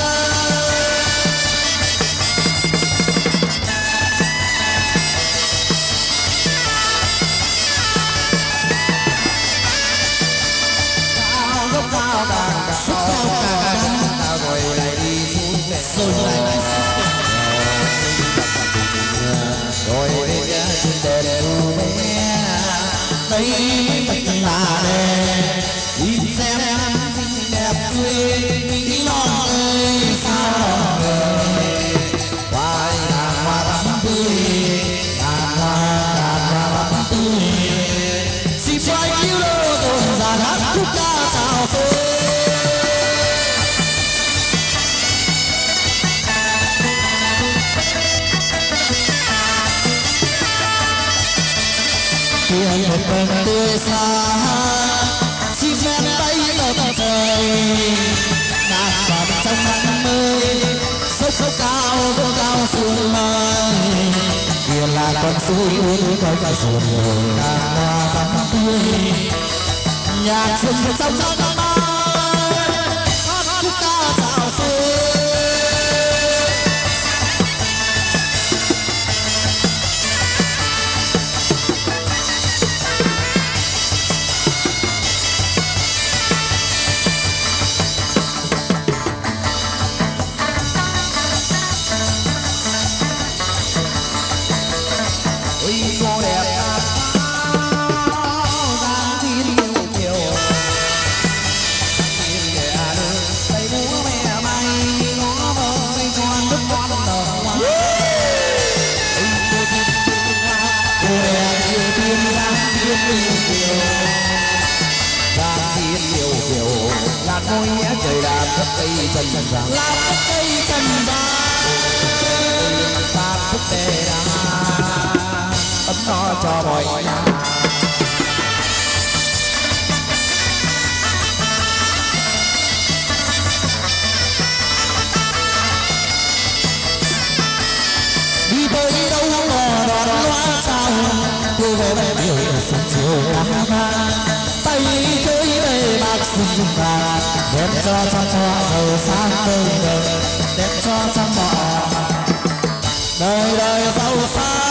cao càng rồi lại đi xuống rồi lại rồi đến trên đèn ru bé đây thật là đẹp nhìn xem xinh đẹp tươi tí non ơi sao non ơi vai ngàn hoa tắm tươi ngàn hoa tắm tươi xin vai cứu đô dồn dàn hát khúc ca chào xuân tiếng một vầng tươi sáng chim én bay tận trời ngàn vạn trong nắng mới dốc cao xuống mây kia là con suối uốn coi cả ruột ngàn hoa tắm tươi nhạc xuân trong nắng mai hát khúc ca chào xuân ngôi nghĩa trời đàn đất cây trần vàng làm đất cây trần vàng ta thức đề đà ấm no cho mọi nhà đi tới đâu ngò đón loa sao cô về về biểu sung chiều nắng tay cưới bề bạc sung vàng đem cho trăm hoa giàu sang đời đời đem cho trăm họ đời đời giàu sang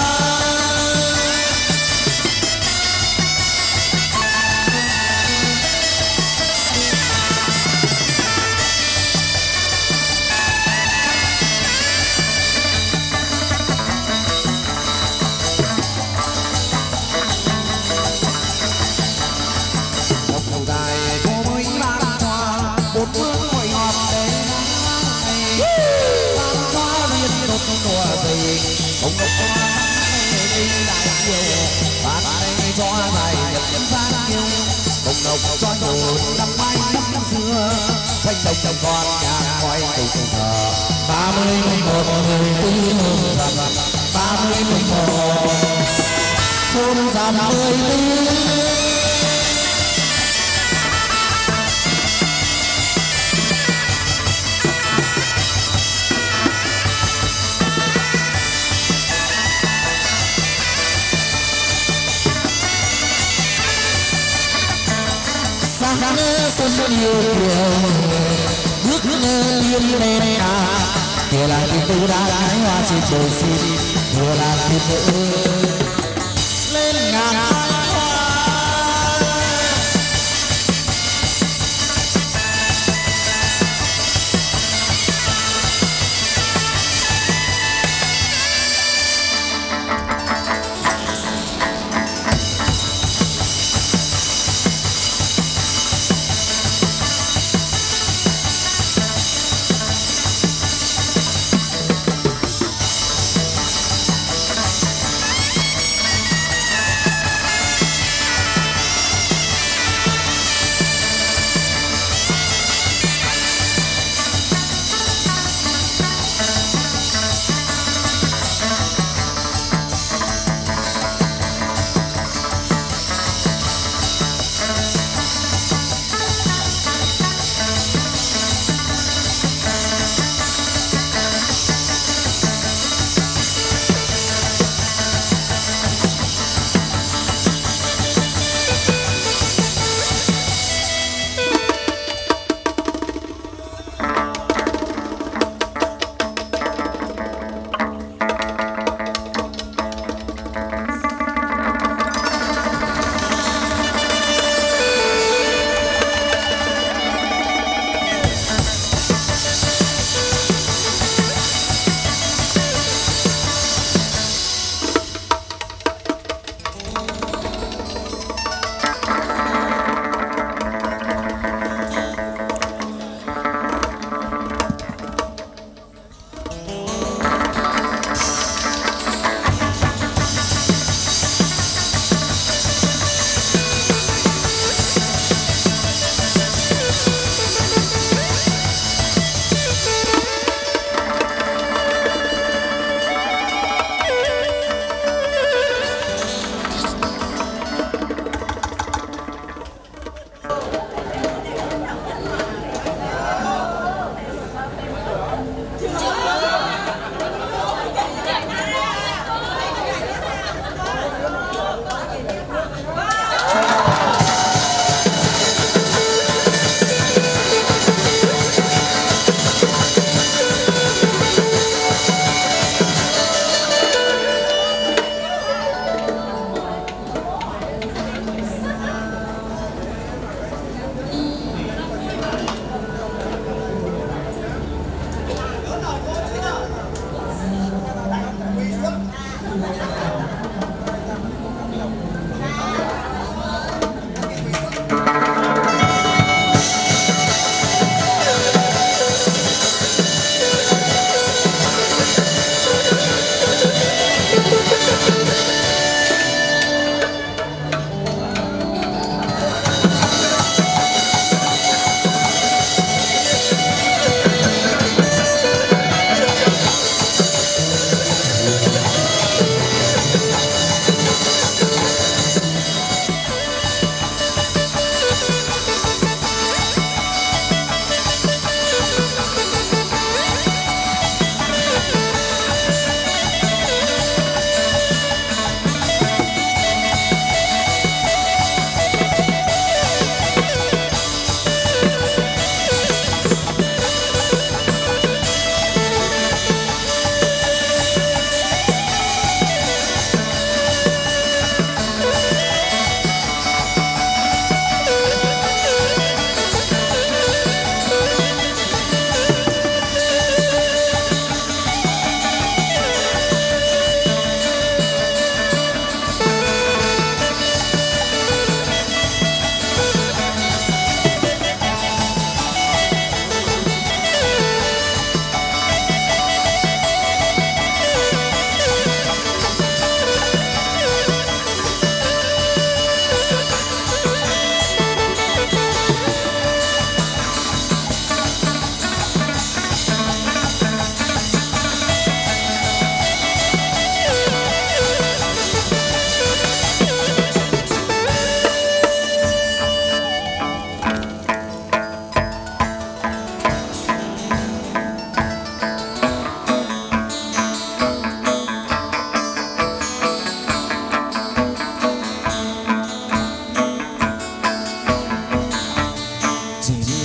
không có hoa đây lại nhiều bạn đây cho ngày nhật nhân gian yêu không đồng cho nhiều năm mai năm xưa quanh đồng đồng con nhà coi cầu thờ 30/11 người tư rằm 30/11 hôm rằm 14 xuân yêu kiều bước liên lên à kia là tim tôi đã hái hoa trên đồi xin kia là tim nữ lên ngàn hoa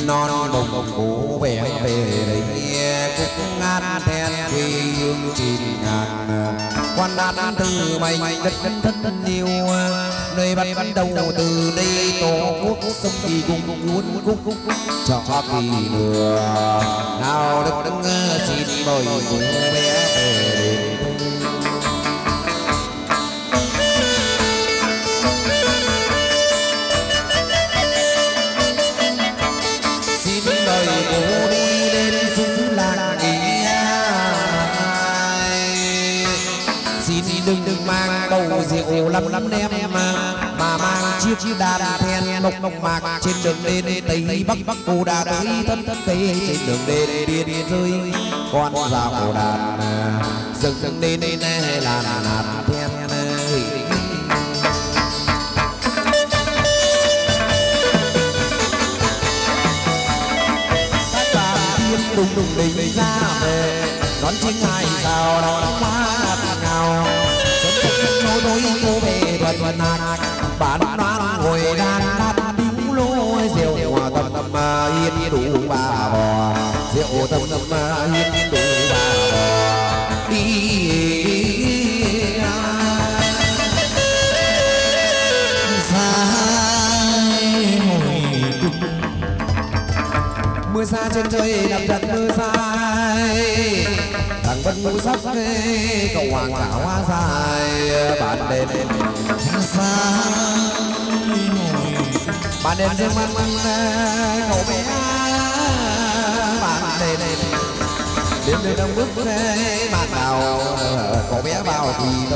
non đồng cố bé về đây cúc ngát then quê hương chín ngàn quan đan từ mảnh đất thân yêu nơi bắt đầu từ đây tổ quốc sông đi cùng cuốn cúc cho kỳ lửa nào đức xin mời cô bé về đền cô đi lên xứ làng nghĩa xin đừng mang bầu rượu lắm em mà mang chiếc đàn then mộc mạc trên đường lên tây bắc cô đã tới thân cây trên đường lên biên giới con dạo đàn dừng lên làn then đùng đình ra về đón chính hai sao đón hoa ngào sớm sớm nối đôi cô về đoàn nạt bản đoán ngồi đàn đát tiếng lô rượu hòa tâm yên đủ bà bò rượu tâm yên đủ bà bò đi mưa xa trên trời đập dần mưa dài thằng vân ngũ sắc cậu hoàng cả hoa dài bàn đêm xa bàn đêm trên măng cậu bé bàn đêm đêm đêm đông bước bàn đào cậu bé vào thì đâu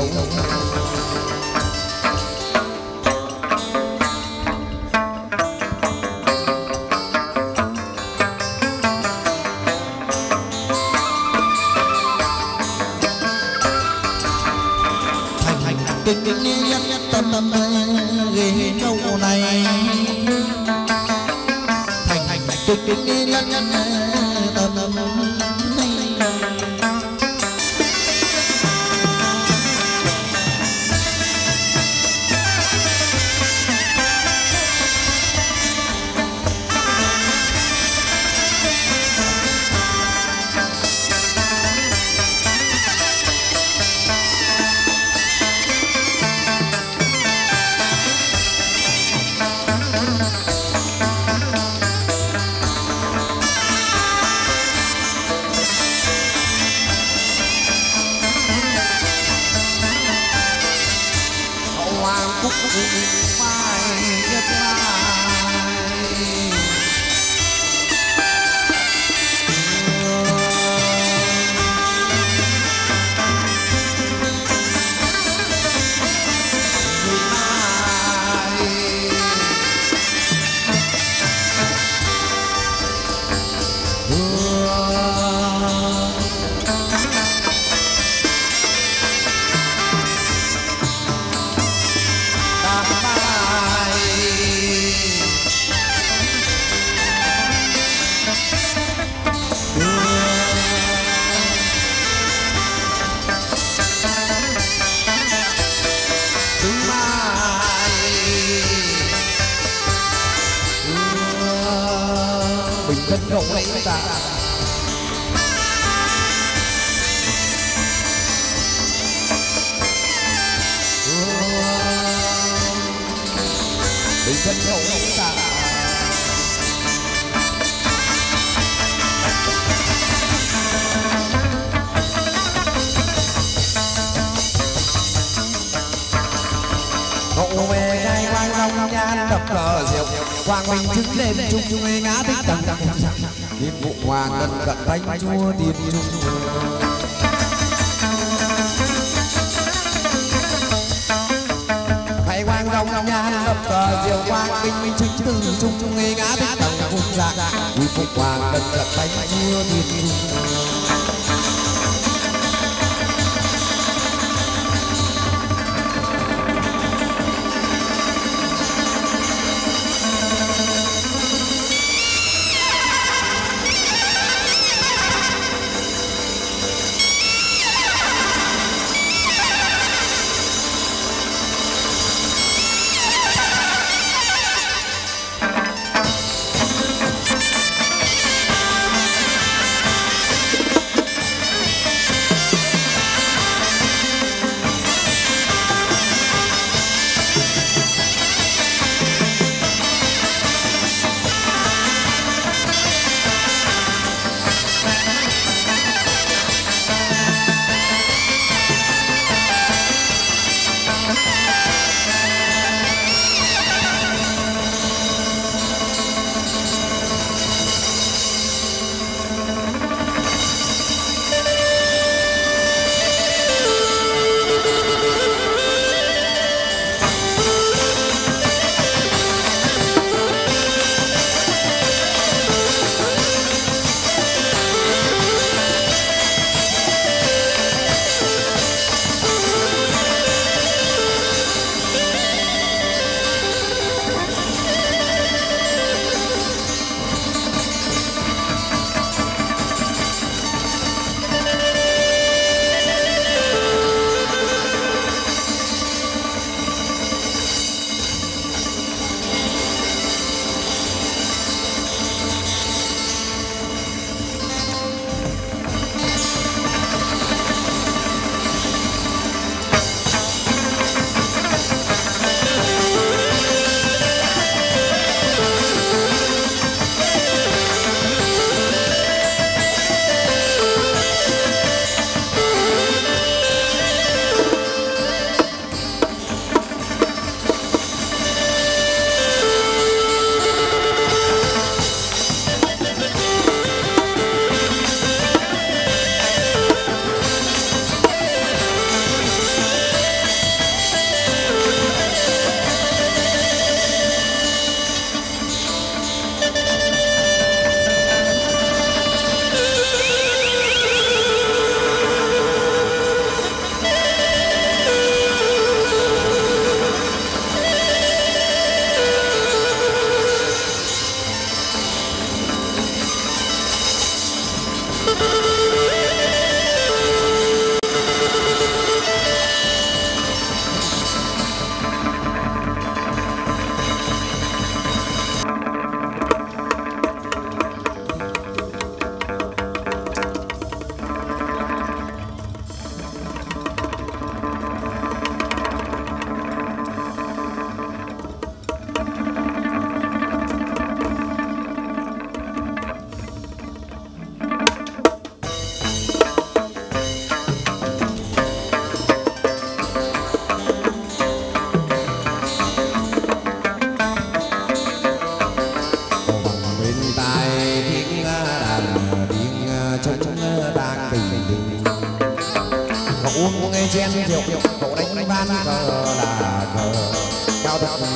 tình nhất tâm ghê câu này thành tình nhất tâm thân cậu lấy ta bình thân cậu lấy ta cậu về ngay quang long nhan đập cờ diệu quang minh chứng lên chung chung ngã tích tầng kim vụ hoàng ngân cận thanh chúa tiên trung khai quang long nhan đập cờ diệu quang minh chứng từ chung chung ngã tích tầng cung dạng kim vụ hoàng ngân cận thanh chúa tiên trung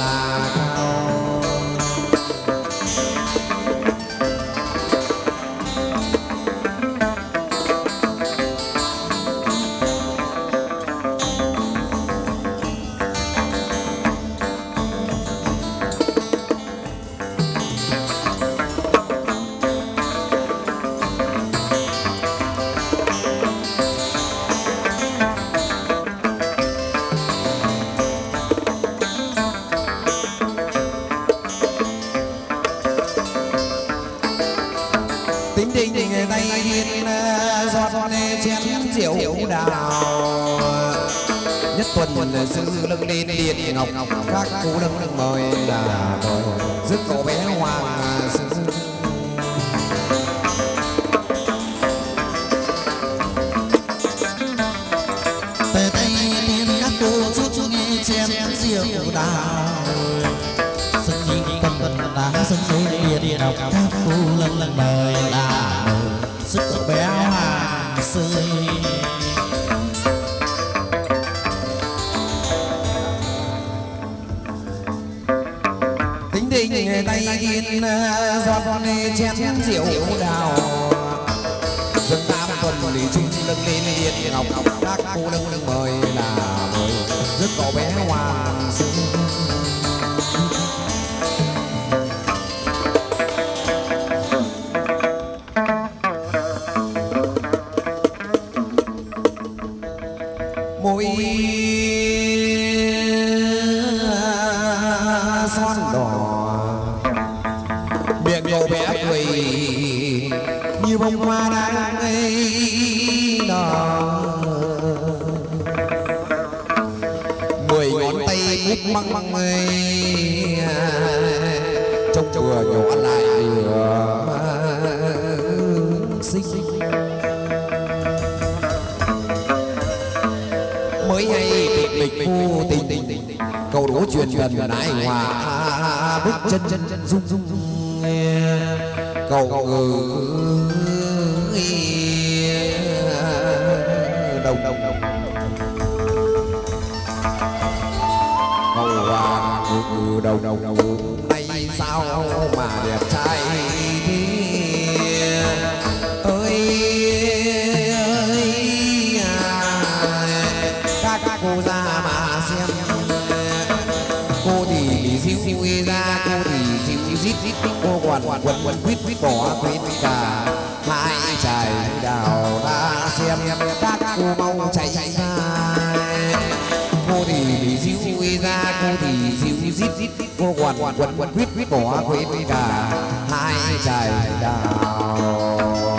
là cao. Tính đình tay điên giọt chén rượu đào, nhất tuần sư lưng lên điện ngọc, các cô lưng mời là mời giúp cậu bé hoàng sư. Tay điên các cô chút nghe chén rượu đào, sân nhìn tuần đã sân lên điện ngọc, các cô lưng mời là sức cậu bé hoàng sư. Tính đình tay điên giọt chén rượu đào, dân tam tuần thì chung lưng lên điện ngọc, các cô lưng mời là mời giúp cậu bé hoàng sư. Môi son đỏ, miệng cậu bé cười như bông hoa đang ngây đỏ, 10 ngón tay mút măng măng trông vừa nhỏ lại vừa xinh. Mới hay tịch phu tình cầu đố truyền gần nãi hòa, bước chân rung rung cầu ngừ đồng cầu hoàng ngừ đồng nay sao mà đẹp trai thế ơi. Các cô ra mà xem, cô thì diu ra, cô thì diu rít, cô quằn quýt bỏ quýt cả hai trái đào ta xem. Các cô mau chạy ra, cô thì diu ra, cô thì diu rít, cô quằn quýt bỏ quýt cả hai trái đào.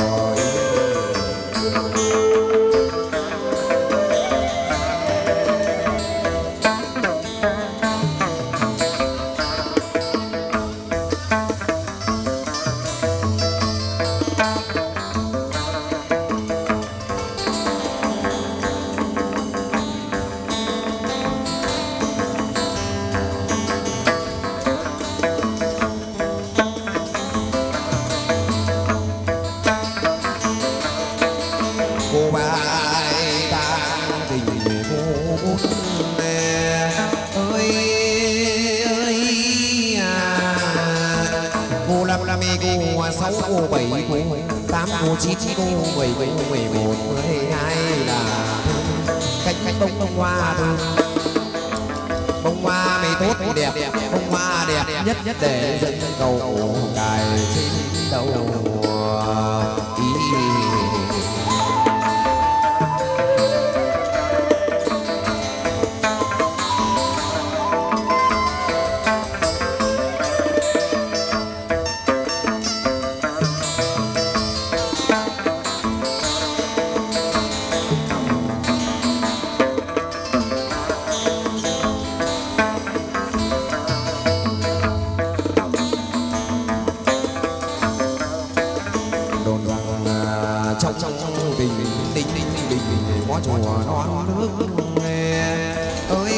Sáu cô 7 cô 8 cô 9 cô 10 cô 11 12 là cách bông hoa thôi. Bông hoa mày tốt đẹp, bông hoa đẹp nhất để dẫn cầu cài trên đầu. chùa non nước nghe ơi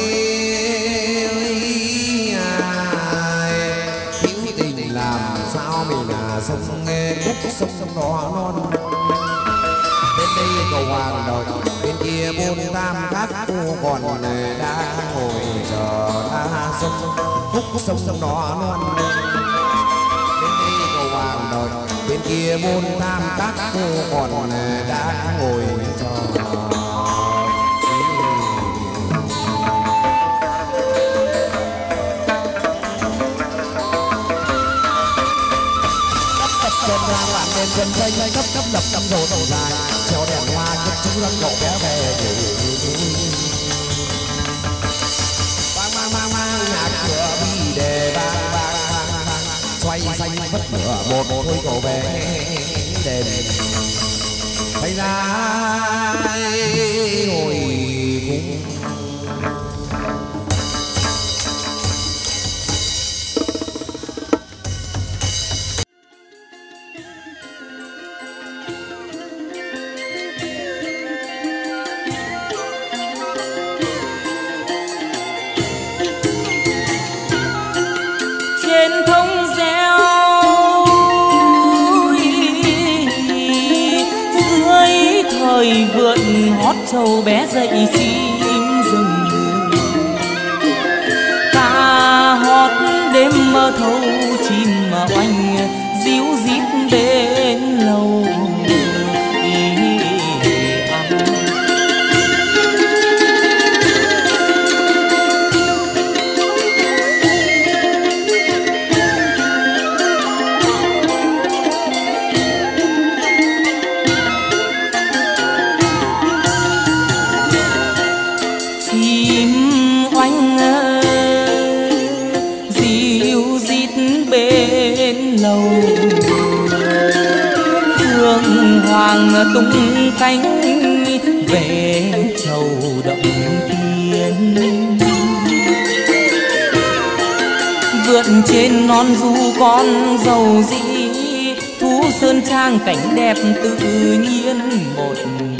hữu tình làm sao mình là sông nghe khúc sông đỏ non. Bên đây cầu hoàng đồi, bên kia buôn tam các cô còn đang ngồi chờ ta sông khúc sông đỏ non. Bên đây cầu vàng đồi, bên kia môn tam các cô còn đã ngồi trò. Trên ra bạn bên chân dây cấp cấp đập cầm rổ đầu dài, treo đèn hoa chất chú răng cậu bé về. Mang nhà cửa bi đề bang xoay xanh bất ngờ một thôi cậu bé đền thấy ra ngồi cũng vượn hót trâu bé dậy chim rừng ca hót đêm mơ thâu chim mà oanh díu dít bên lầu. Phương hoàng tung cánh về chầu động tiên, vượn trên non du con dầu dĩ thú sơn trang cảnh đẹp tự nhiên một